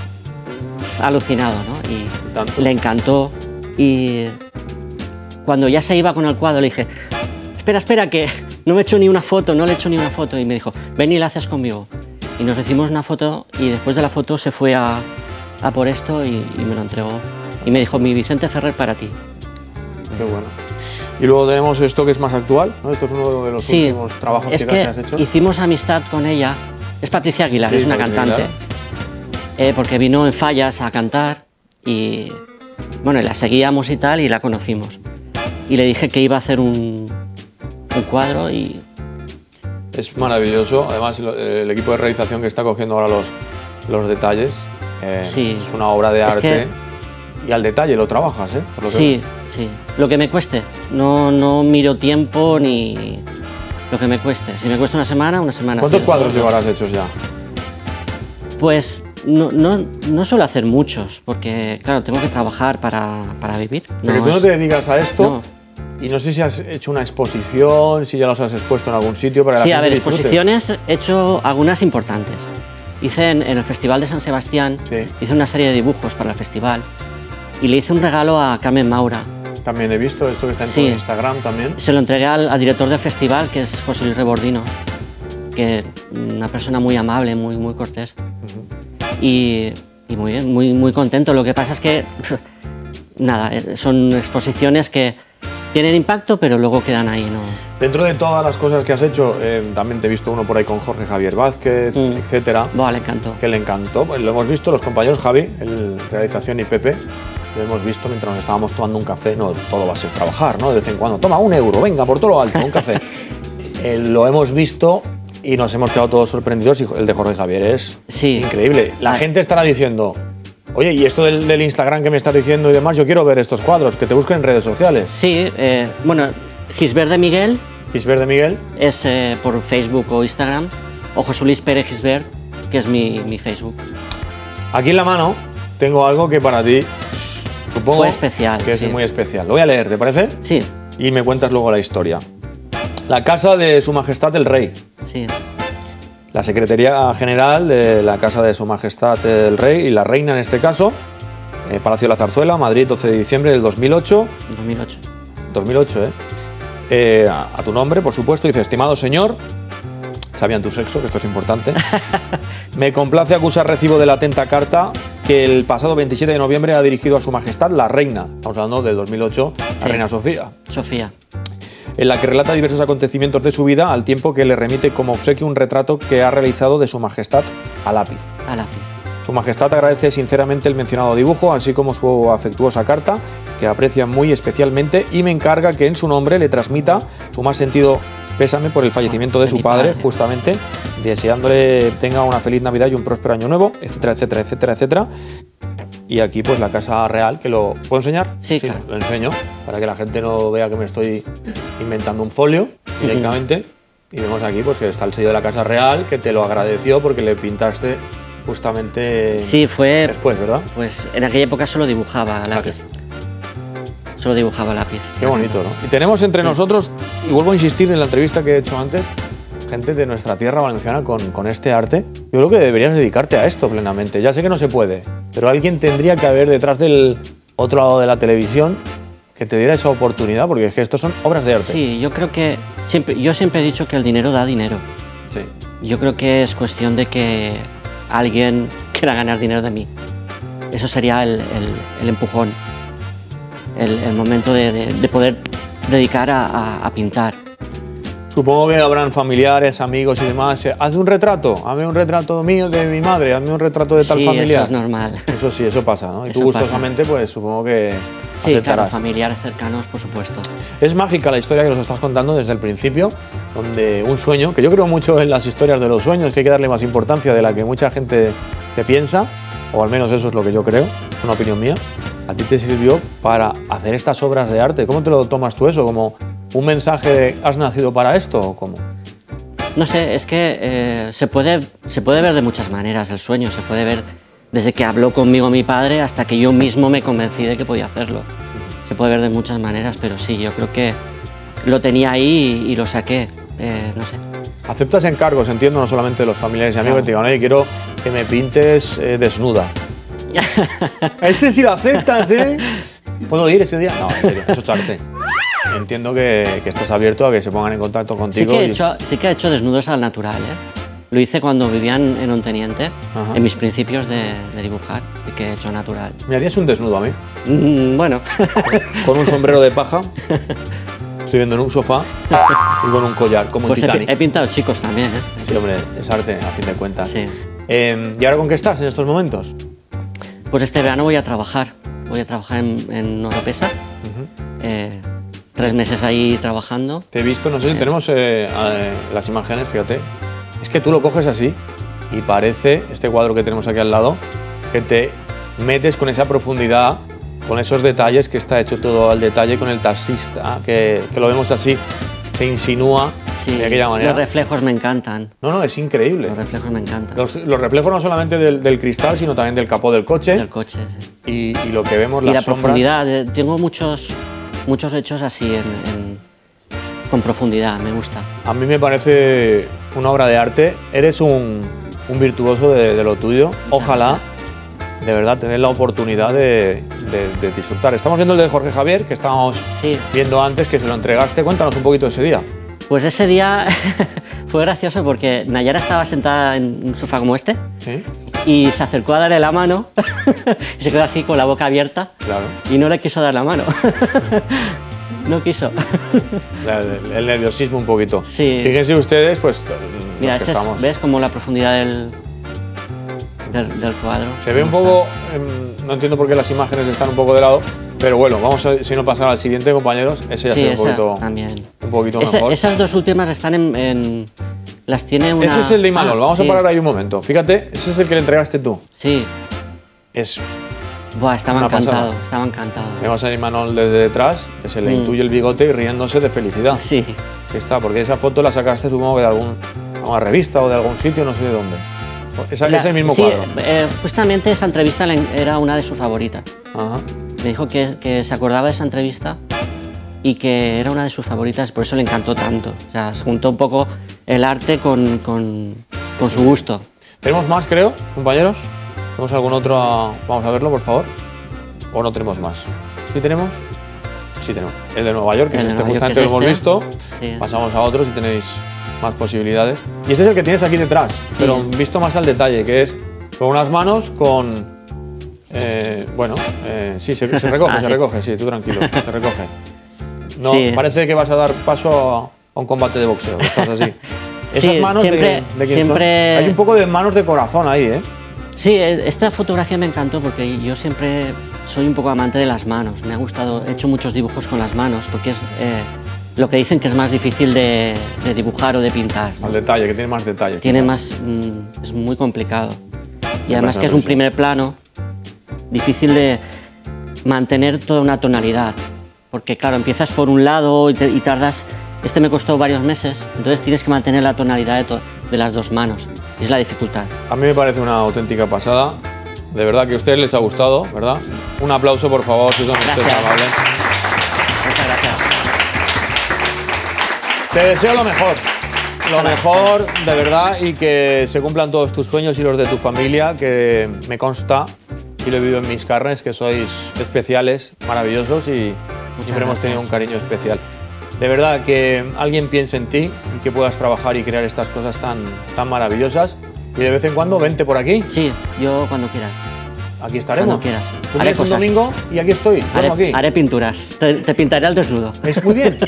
pf, pf, alucinado, ¿no? Y Tanto. le encantó. Y cuando ya se iba con el cuadro le dije, espera, espera, que no me he hecho ni una foto, no le he hecho ni una foto. Y me dijo, ven y la haces conmigo. Y nos hicimos una foto y después de la foto se fue a, a por esto y, y me lo entregó. Y me dijo, mi Vicente Ferrer para ti. Qué bueno. Y luego tenemos esto que es más actual, ¿no? Esto es uno de los Sí, últimos trabajos es quizás que que has hecho. hicimos amistad con ella. Es Patricia Aguilar, Sí, es una Patricia cantante. Aguilar. Eh, porque vino en Fallas a cantar y bueno, y la seguíamos y tal y la conocimos. Y le dije que iba a hacer un, un cuadro y, Es maravilloso. Además, el, el equipo de realización que está cogiendo ahora los, los detalles. Eh, Sí. Es una obra de Es arte. que- Y al detalle lo trabajas, ¿eh? Por lo que Sí, veo. sí. Lo que me cueste. No, no miro tiempo ni lo que me cueste. Si me cuesta una semana, una semana. ¿Cuántos sí. cuadros llevarás hechos ya? Pues no, no, no suelo hacer muchos, porque claro, tengo que trabajar para, para vivir. Porque tú no es- te dedicas a esto. no. Y no sé si has hecho una exposición, si ya los has expuesto en algún sitio para que Sí, la a gente ver, disfrute. exposiciones he hecho algunas importantes. Hice en, en el Festival de San Sebastián, Sí. hice una serie de dibujos para el festival y le hice un regalo a Carmen Maura. También he visto esto que está en Sí. tu Instagram también. Se lo entregué al, al director del festival, que es José Luis Rebordinos, que es una persona muy amable, muy, muy cortés. y, y muy bien, muy, muy contento. Lo que pasa es que, nada, eh, son exposiciones que tienen impacto, pero luego quedan ahí, ¿no? Dentro de todas las cosas que has hecho, eh, también te he visto uno por ahí con Jorge Javier Vázquez, Mm. etcétera, Buah, le encantó. que le encantó. Pues lo hemos visto los compañeros Javi, el realización y Pepe, lo hemos visto mientras nos estábamos tomando un café. No, todo va a ser trabajar, ¿no? De vez en cuando, toma un euro, venga, por todo lo alto, un café. Eh, lo hemos visto y nos hemos quedado todos sorprendidos y el de Jorge Javier es Sí. increíble. La Ah. gente estará diciendo, oye, y esto del, del Instagram que me estás diciendo y demás, yo quiero ver estos cuadros, que te busquen en redes sociales. Sí, eh, bueno, Gisbert de Miguel Gisbert de Miguel, es eh, por Facebook o Instagram, o José Luis Pérez Gisbert, que es mi, mi Facebook. aquí en la mano tengo algo que para ti, supongo Fue especial, que sí. es muy especial. Lo voy a leer, ¿te parece? Sí, Y me cuentas luego la historia. La casa de Su Majestad el Rey. sí, La Secretaría General de la Casa de Su Majestad el Rey y la Reina en este caso, eh, Palacio de la Zarzuela, Madrid, doce de diciembre del dos mil ocho. dos mil ocho. dos mil ocho, ¿eh? Eh, a, a tu nombre, por supuesto, dice, estimado señor, sabían tu sexo, que esto es importante, me complace acusar recibo de la atenta carta que el pasado veintisiete de noviembre ha dirigido a Su Majestad la Reina, estamos hablando del dos mil ocho, la Sí. Reina Sofía, Sofía. en la que relata diversos acontecimientos de su vida al tiempo que le remite como obsequio un retrato que ha realizado de Su Majestad a lápiz. A lápiz. Su Majestad agradece sinceramente el mencionado dibujo, así como su afectuosa carta, que aprecia muy especialmente, y me encarga que en su nombre le transmita su más sentido pésame por el fallecimiento de de su mi padre, padre. justamente, deseándole tenga una feliz Navidad y un próspero año nuevo, etcétera, etcétera, etcétera, etcétera. Y aquí pues la Casa Real, que lo puedo enseñar. Sí, claro. Lo enseño, para que la gente no vea que me estoy inventando un folio directamente. Y vemos aquí pues que está el sello de la Casa Real, que te lo agradeció porque le pintaste justamente Sí, fue. después, ¿verdad? Pues en aquella época solo dibujaba a lápiz. Solo dibujaba a lápiz. Qué bonito, ¿no? Y tenemos entre nosotros, y vuelvo a insistir en la entrevista que he hecho antes, gente de nuestra tierra valenciana con, con este arte. Yo creo que deberías dedicarte a esto plenamente. Ya sé que no se puede, pero alguien tendría que haber detrás del otro lado de la televisión que te diera esa oportunidad, porque es que estos son obras de arte. Sí, yo creo que. Siempre, yo siempre he dicho que el dinero da dinero. Sí. Yo creo que es cuestión de que alguien quiera ganar dinero de mí. Eso sería el, el- el empujón, el, el momento de, de- de poder dedicar a, a- a pintar. Supongo que habrán familiares, amigos y demás. eh, Hazme un retrato, hazme un retrato mío de mi madre, hazme un retrato de tal Sí, familiar. eso es normal. Eso sí, eso pasa, ¿no? Y tú Eso pasa. gustosamente, pues supongo que Sí, claro, aceptarás. familiares cercanos, por supuesto. Es mágica la historia que nos estás contando desde el principio, donde un sueño, que yo creo mucho en las historias de los sueños, que hay que darle más importancia de la que mucha gente se piensa, o al menos eso es lo que yo creo, es una opinión mía. A ti te sirvió para hacer estas obras de arte. ¿Cómo te lo tomas tú eso? ¿Como un mensaje de has nacido para esto o cómo? No sé, es que eh, se, puede, se puede ver de muchas maneras el sueño. Se puede ver desde que habló conmigo mi padre hasta que yo mismo me convencí de que podía hacerlo. Se puede ver de muchas maneras, pero sí, yo creo que lo tenía ahí y, y lo saqué. Eh, no sé. Aceptas encargos, entiendo, no solamente de los familiares y amigos que te digan, oye, quiero que me pintes eh, desnuda. Ese sí lo aceptas, ¿eh? ¿Puedo ir ese día? No, en serio, eso es arte. Entiendo que, que estás abierto a que se pongan en contacto Sí contigo. que, he y- hecho, sí que he hecho desnudos al natural, ¿eh? Lo hice cuando vivía en, en Onteniente, Ajá. en mis principios de, de dibujar. Sí que he hecho natural. ¿Me harías un desnudo a mí? Mm, bueno, Con un sombrero de paja. Estoy viendo en un sofá y con un collar, como pues en he, pi- Titanic. he pintado chicos también, ¿eh? Sí, hombre, es arte, a fin de cuentas. Sí. Eh, ¿Y ahora con qué estás en estos momentos? Pues este verano voy a trabajar. Voy a trabajar en, en Oropesa. Eh, tres meses ahí trabajando. Te he visto, no sé si tenemos eh, eh, las imágenes, fíjate. Es que tú lo coges así y parece, este cuadro que tenemos aquí al lado, que te metes con esa profundidad, con esos detalles, que está hecho todo al detalle, con el taxista, que, que lo vemos así, se insinúa Sí, de aquella manera. los reflejos me encantan. No, no, es increíble. Los reflejos me encantan. Los, los reflejos no solamente del, del cristal, sino también del capó del coche. Del coche, sí. Y, y lo que vemos, Y las la sombras. profundidad. eh, Tengo muchos, muchos hechos así, en, en- con profundidad, me gusta. A mí me parece una obra de arte. Eres un, un virtuoso de, de lo tuyo. Ojalá, de verdad, tener la oportunidad de, de- de disfrutar. Estamos viendo el de Jorge Javier, que estábamos Sí. viendo antes, que se lo entregaste. Cuéntanos un poquito de ese día. Pues ese día fue gracioso porque Nayara estaba sentada en un sofá como este ¿Sí? y se acercó a darle la mano y se quedó así con la boca abierta Claro. y no le quiso dar la mano. No quiso. La- el, el nerviosismo un poquito. Sí. Fíjense ustedes, pues. los Mira, que ese es- estamos. ¿ves como la profundidad del, del, del cuadro? Se ve un Me gusta. poco. em, no entiendo por qué las imágenes están un poco de lado. Pero bueno, vamos a si no pasar al siguiente, compañeros. Ese ya Sí, se ve un esa poquito, también. un poquito Ese- mejor. esas dos últimas están en... en- las tiene una... Ese es el de Imanol. Ah, Vamos sí, a parar ahí un momento. Fíjate, ese es el que le entregaste tú. Sí. Es. Buah, estaba Una encantado, pasada. estaba encantado. Vemos a Imanol desde detrás, que se le Mm. intuye el bigote y riéndose de felicidad. Sí. Ahí está, porque esa foto la sacaste, supongo que de algún, alguna revista o de algún sitio, no sé de dónde. Esa, La- ese mismo sí, cuadro. eh, justamente esa entrevista le- era una de sus favoritas. Ajá. Me dijo que, que se acordaba de esa entrevista y que era una de sus favoritas, por eso le encantó tanto. O sea, se juntó un poco el arte con, con, con su gusto. ¿Tenemos más, creo, compañeros? ¿Tenemos algún otro? a- Vamos a verlo, por favor. ¿O no tenemos más? ¿Sí tenemos? Sí tenemos. El de Nueva York, que El es de este, Nueva York, justamente que es lo hemos este. visto. Sí. Pasamos a otro si tenéis más posibilidades. Y este es el que tienes aquí detrás, pero visto más al detalle, que es con unas manos con... eh, bueno, eh, sí, se, se recoge, Ah, se sí. recoge, sí, tú tranquilo, se recoge. No, Sí. parece que vas a dar paso a, a un combate de boxeo, estás así. Esas Sí, manos siempre- de, de quién son? siempre- Hay un poco de manos de corazón ahí, ¿eh? Sí, eh, esta fotografía me encantó porque yo siempre soy un poco amante de las manos. Me ha gustado, he hecho muchos dibujos con las manos porque es eh, lo que dicen que es más difícil de, de dibujar o de pintar, ¿no? Al detalle, que tiene más detalle. Tiene quizá. más, mm, es muy complicado. Y Me además parece que es un impresionante. primer plano, difícil de mantener toda una tonalidad. Porque claro, empiezas por un lado y, te- y tardas, este me costó varios meses, entonces tienes que mantener la tonalidad de, to- de las dos manos. Y es la dificultad. A mí me parece una auténtica pasada. De verdad que a ustedes les ha gustado, ¿verdad? Un aplauso, por favor, si son ustedes Gracias. amables. Muchas gracias. Te deseo lo mejor. Lo mejor, de verdad, y que se cumplan todos tus sueños y los de tu familia, que me consta, y lo he vivido en mis carnes, que sois especiales, maravillosos y siempre hemos tenido un cariño especial. De verdad, que alguien piense en ti y que puedas trabajar y crear estas cosas tan, tan maravillosas. Y de vez en cuando, vente por aquí. Sí, yo cuando quieras. Aquí estaremos. Cuando quieras. Tú Haré vienes un cosas. domingo y aquí estoy, Haré, duermo aquí. haré pinturas, te, te pintaré al desnudo. Es muy bien.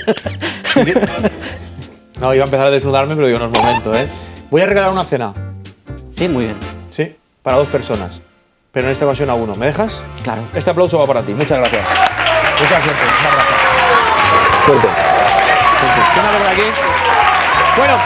No, iba a empezar a desnudarme, pero digo, no es momento, ¿eh? Voy a regalar una cena, Sí, muy bien. ¿sí? Para dos personas. Pero en esta ocasión a uno. ¿Me dejas? Claro. Este aplauso va para ti. Muchas gracias. Muchas suerte. Muchas gracias. Suerte. Suerte. ¿Quién habla por aquí? Bueno,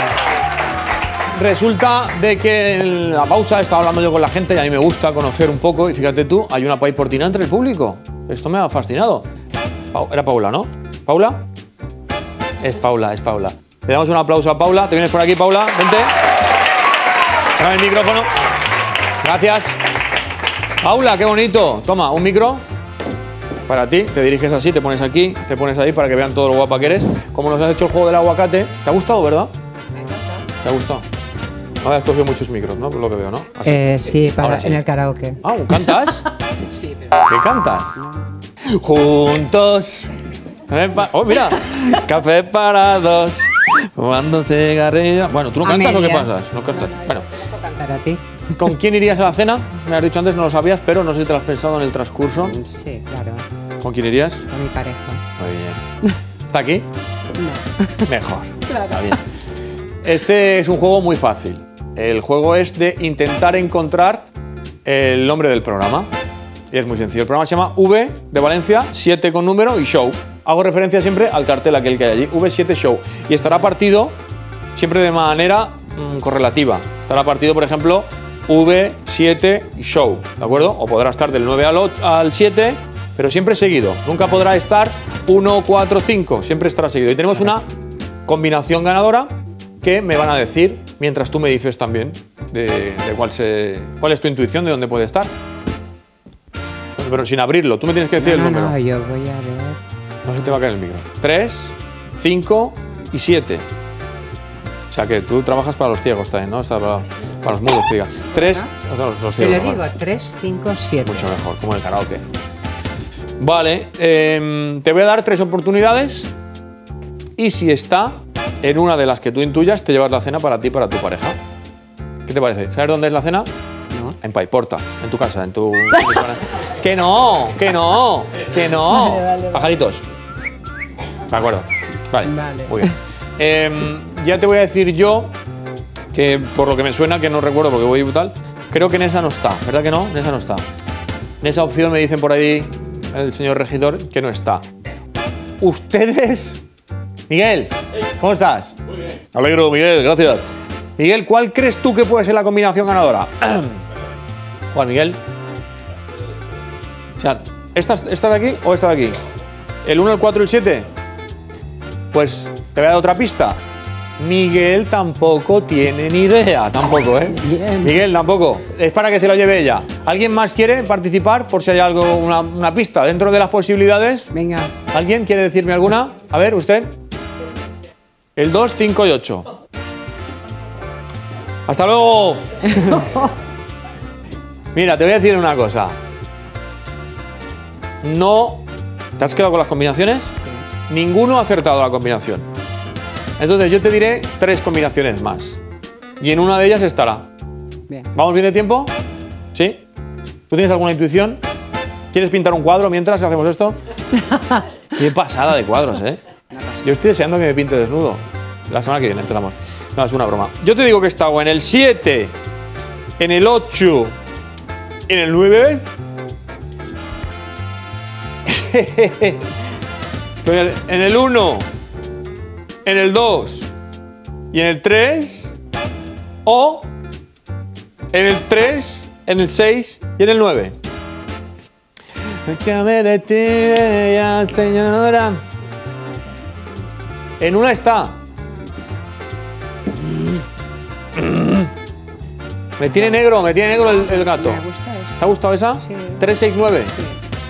resulta de que en la pausa estaba hablando yo con la gente y a mí me gusta conocer un poco. Y fíjate tú, hay una paiportina entre el público. Esto me ha fascinado. Pau- Era Paula, ¿no? ¿Paula? Es Paula, es Paula. Le damos un aplauso a Paula. ¿Te vienes por aquí, Paula? Vente. Dame el micrófono. Gracias. Paula, qué bonito. Toma, un micro para ti. Te diriges así, te pones aquí, te pones ahí para que vean todo lo guapa que eres. Como nos has hecho el juego del aguacate. ¿Te ha gustado, verdad? Me encanta. ¿Te ha gustado? No habías cogido muchos micros, ¿no? Por lo que veo, ¿no? Así. Eh, sí, para, Ahora sí. en el karaoke. Ah, ¿cantas? Sí, pero... ¿Qué cantas? Juntos. Café pa- Oh, mira. Café para dos. Fumando cigarrillo. Bueno, ¿tú no A cantas o qué medias. pasas? No cantas. Bueno, ¿Puedo cantar a ti? ¿con quién irías a la cena? Me has dicho antes, no lo sabías, pero no sé si te lo has pensado en el transcurso. Sí, claro, ¿Con quién irías? con mi pareja. Muy bien. ¿Está aquí? No. Mejor. Está bien. Este es un juego muy fácil. El juego es de intentar encontrar el nombre del programa. Y es muy sencillo. El programa se llama V de Valencia, siete con número y show. hago referencia siempre al cartel aquel que hay allí, V siete Show. Y estará partido siempre de manera mmm, correlativa. Estará partido, por ejemplo, V siete Show, ¿de acuerdo? O podrá estar del nueve al, ocho, al siete, pero siempre seguido. Nunca podrá estar uno, cuatro, cinco, siempre estará seguido. Y tenemos una combinación ganadora que me van a decir, mientras tú me dices también, de, de cuál, se, cuál es tu intuición, de dónde puede estar. Pero sin abrirlo, tú me tienes que decir no, el número. No, yo voy a ver. No se te va a caer el micro. tres, cinco y siete. O sea que tú trabajas para los ciegos también, ¿no? Está para, para los mudos, que diga. tres, o sea, los, los Te ciegos. lo digo, ¿vale? tres, cinco, siete. Mucho mejor, como en el karaoke. Vale, eh, te voy a dar tres oportunidades y si está en una de las que tú intuyas, te llevas la cena para ti y para tu pareja. ¿Qué te parece? ¿Sabes dónde es la cena? No. En Paiporta, en tu casa, en tu... ¡Que no! ¡Que no! ¡Que no! Vale, vale, vale. Pajaritos. De acuerdo. Vale, Vale. muy bien. Eh, ya te voy a decir yo, que por lo que me suena, que no recuerdo porque voy y tal, creo que en esa no está, ¿verdad que no? En esa no está. En esa opción me dicen por ahí el señor regidor que no está. Ustedes... Miguel, ¿cómo estás? Muy bien. Me alegro, Miguel, gracias. Miguel, ¿cuál crees tú que puede ser la combinación ganadora? ¿Cuál, Miguel? O sea, ¿esta, esta de aquí o esta de aquí? ¿El uno, el cuatro y el siete? Pues te voy a dar otra pista. Miguel tampoco tiene ni idea, tampoco, ¿eh? Bien. Miguel, tampoco. Es para que se lo lleve ella. ¿Alguien más quiere participar por si hay algo, una, una pista dentro de las posibilidades? Venga. ¿Alguien quiere decirme alguna? A ver, usted. El dos, cinco y ocho. ¡Hasta luego! Mira, te voy a decir una cosa. No... ¿Te has quedado con las combinaciones? Sí. Ninguno ha acertado la combinación. Entonces yo te diré tres combinaciones más. Y en una de ellas estará. Bien. ¿Vamos bien de tiempo? ¿Sí? ¿Tú tienes alguna intuición? ¿Quieres pintar un cuadro mientras que hacemos esto? Qué pasada de cuadros, ¿eh? Yo estoy deseando que me pinte desnudo. La semana que viene empezamos. No, es una broma. Yo te digo que está o en el siete, en el ocho, en el nueve. En el uno, en el dos y en el tres. O en el tres, en el seis y en el nueve. De ti, señora. En una está. Me tiene negro, me tiene negro el, el gato. Me gusta esto. ¿Te ha gustado esa? Sí. tres, seis, nueve. Sí.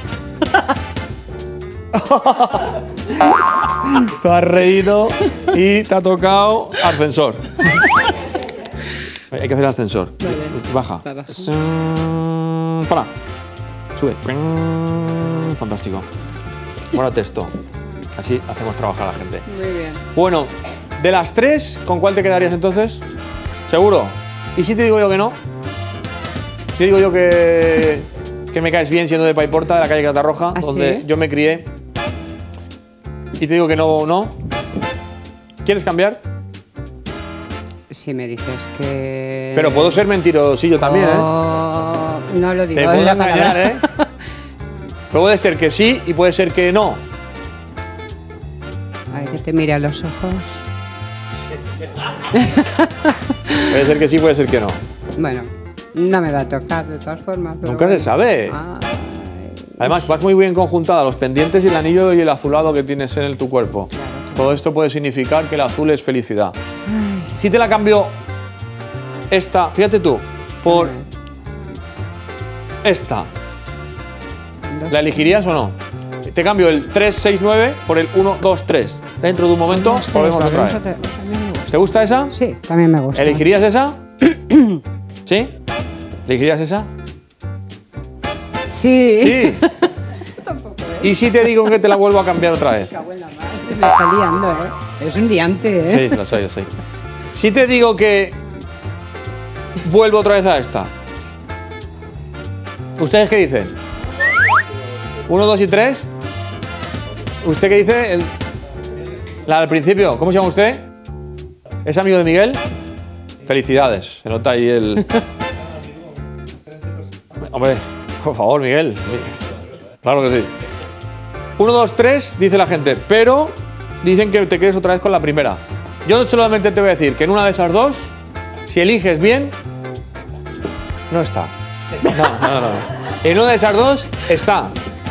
Te has reído y te ha tocado ascensor. Hay que hacer el ascensor. Vale. Baja. Va, baja. Para. Sube. Fantástico. Bueno, texto. Así hacemos trabajar a la gente. Muy bien. Bueno, de las tres, ¿con cuál te quedarías entonces? ¿Seguro? ¿Y si te digo yo que no? Te digo yo que, que me caes bien siendo de Paiporta, de la calle Catarroja, ¿Ah, donde sí? yo me crié. Y te digo que no, no. ¿Quieres cambiar? Si me dices que... Pero puedo ser mentirosillo también, ¿eh? Oh, no lo digo. Te es puedo la engañar, palabra. ¿eh? Puede ser que sí y puede ser que no. Ay, que te mire a los ojos. Puede ser que sí, puede ser que no. Bueno, no me va a tocar de todas formas. pero Nunca se bueno. sabe. Ay, Además, vas muy bien conjuntada, los pendientes y el anillo y el azulado que tienes en el- tu cuerpo. claro, claro. Todo esto puede significar que el azul es felicidad. Si te la cambio esta, fíjate tú, por esta, Dos, ¿la elegirías o no? Te cambio el tres, seis, nueve por el uno, dos, tres. Dentro de un momento dos, tres, volvemos otra volvemos vez. otra vez. También me gusta. ¿Te gusta esa? Sí, también me gusta. ¿Elegirías esa? ¿Sí? ¿Elegirías esa? Sí. Sí. ¿Y si te digo que te la vuelvo a cambiar otra vez? Me está liando, ¿eh? Es un diante, ¿eh? Sí, lo sé, lo sé. Si te digo que vuelvo otra vez a esta. ¿Ustedes qué dicen? ¿Uno, dos y tres? ¿Usted qué dice? El- la del principio. ¿Cómo se llama usted? ¿Es amigo de Miguel? Felicidades. Se nota ahí el... Hombre, por favor, Miguel. Claro que sí. uno, dos, tres, dice la gente, pero dicen que te quedes otra vez con la primera. Yo solamente te voy a decir que en una de esas dos, si eliges bien, no está. No, no, no. En una de esas dos está.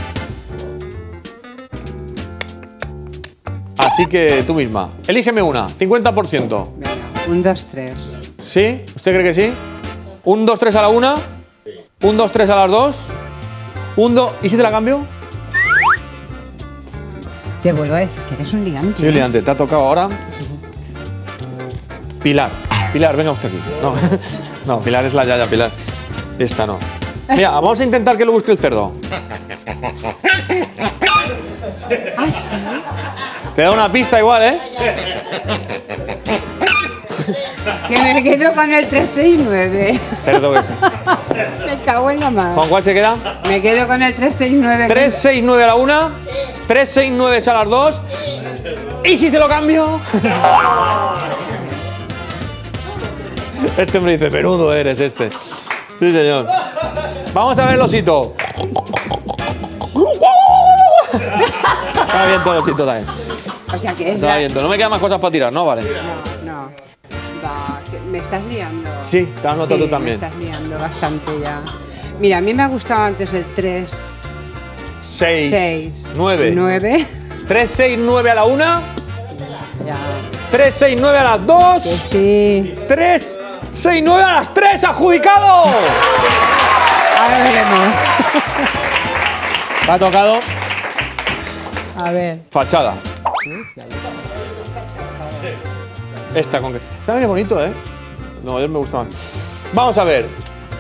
Así que tú misma, elígeme una, cincuenta por ciento. Venga, un, dos, tres. ¿Sí? ¿Usted cree que sí? Un, dos, tres a la una. Un, dos, tres a las dos. Un, dos. ¿Y si te la cambio? Te vuelvo a decir que eres un liante. Sí, liante, te ha tocado ahora. Pilar. Pilar, venga usted aquí. No, no, Pilar es la yaya, Pilar. Esta no. Mira, vamos a intentar que lo busque el cerdo. Te da una pista igual, ¿eh? Que me quedo con el tres seis nueve. Cerdo que es. Me cago en la madre. ¿Con cuál se queda? Me quedo con el tres seis nueve. tres seis nueve a la una. tres seis nueve a las dos. ¿Y si te lo cambio? Este hombre dice, menudo eres este. Sí, señor. Vamos a ver el osito. Está bien todo el osito también. O sea que es Está la... bien todo. No me quedan más cosas para tirar, ¿no? Vale. No. Va, que me estás liando. Sí, te has notado Sí, tú también. me estás liando bastante ya. Mira, a mí me ha gustado antes el tres seis. seis nueve. nueve. tres seis nueve a la una. Ya. tres seis nueve a las Que dos. sí. tres seis nueve a las tres. ¡Adjudicado! Ahora veremos. ¿Te ha tocado? A ver. Fachada. Esta con que. Está bien bonito, ¿eh? No, yo me gusta más. Vamos a ver.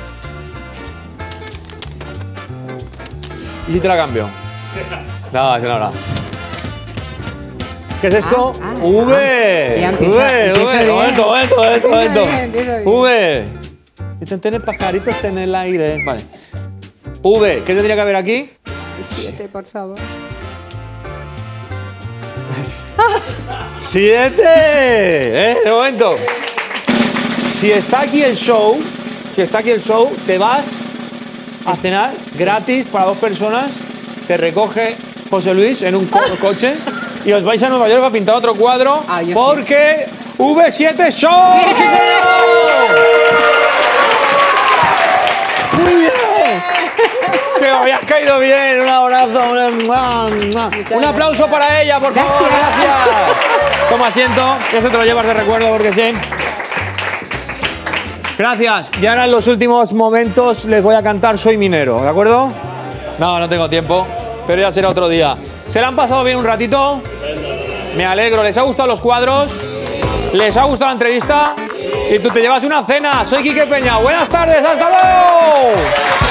¿Y si te la cambio? No, no, no. ¿Qué es esto? Ah, ah, V. ah. Ya empieza- V, empieza V. bien. Momento, momento, momento, Empieza momento. bien, empieza bien. V. Dicen tener pajaritos en el aire. Vale. V. ¿Qué tendría que haber aquí? Siete, por favor. ¡Siete! ¿Eh? De momento. Si está aquí el show, si está aquí el show, te vas a cenar gratis para dos personas. Te recoge José Luis en un co- coche y os vais a Nueva York a pintar otro cuadro Ah, yo sí. porque V siete Show. Muy bien. Que habías caído bien. Un abrazo. Un, un aplauso para ella, por favor. Gracias. Toma asiento. Que se te lo llevas de recuerdo porque sí. Gracias. Y ahora en los últimos momentos les voy a cantar Soy Minero, ¿de acuerdo? No, no tengo tiempo, pero ya será otro día. ¿Se la han pasado bien un ratito? Me alegro. ¿Les ha gustado los cuadros? ¿Les ha gustado la entrevista? Y tú te llevas una cena. Soy Quique Peña. Buenas tardes. ¡Hasta luego!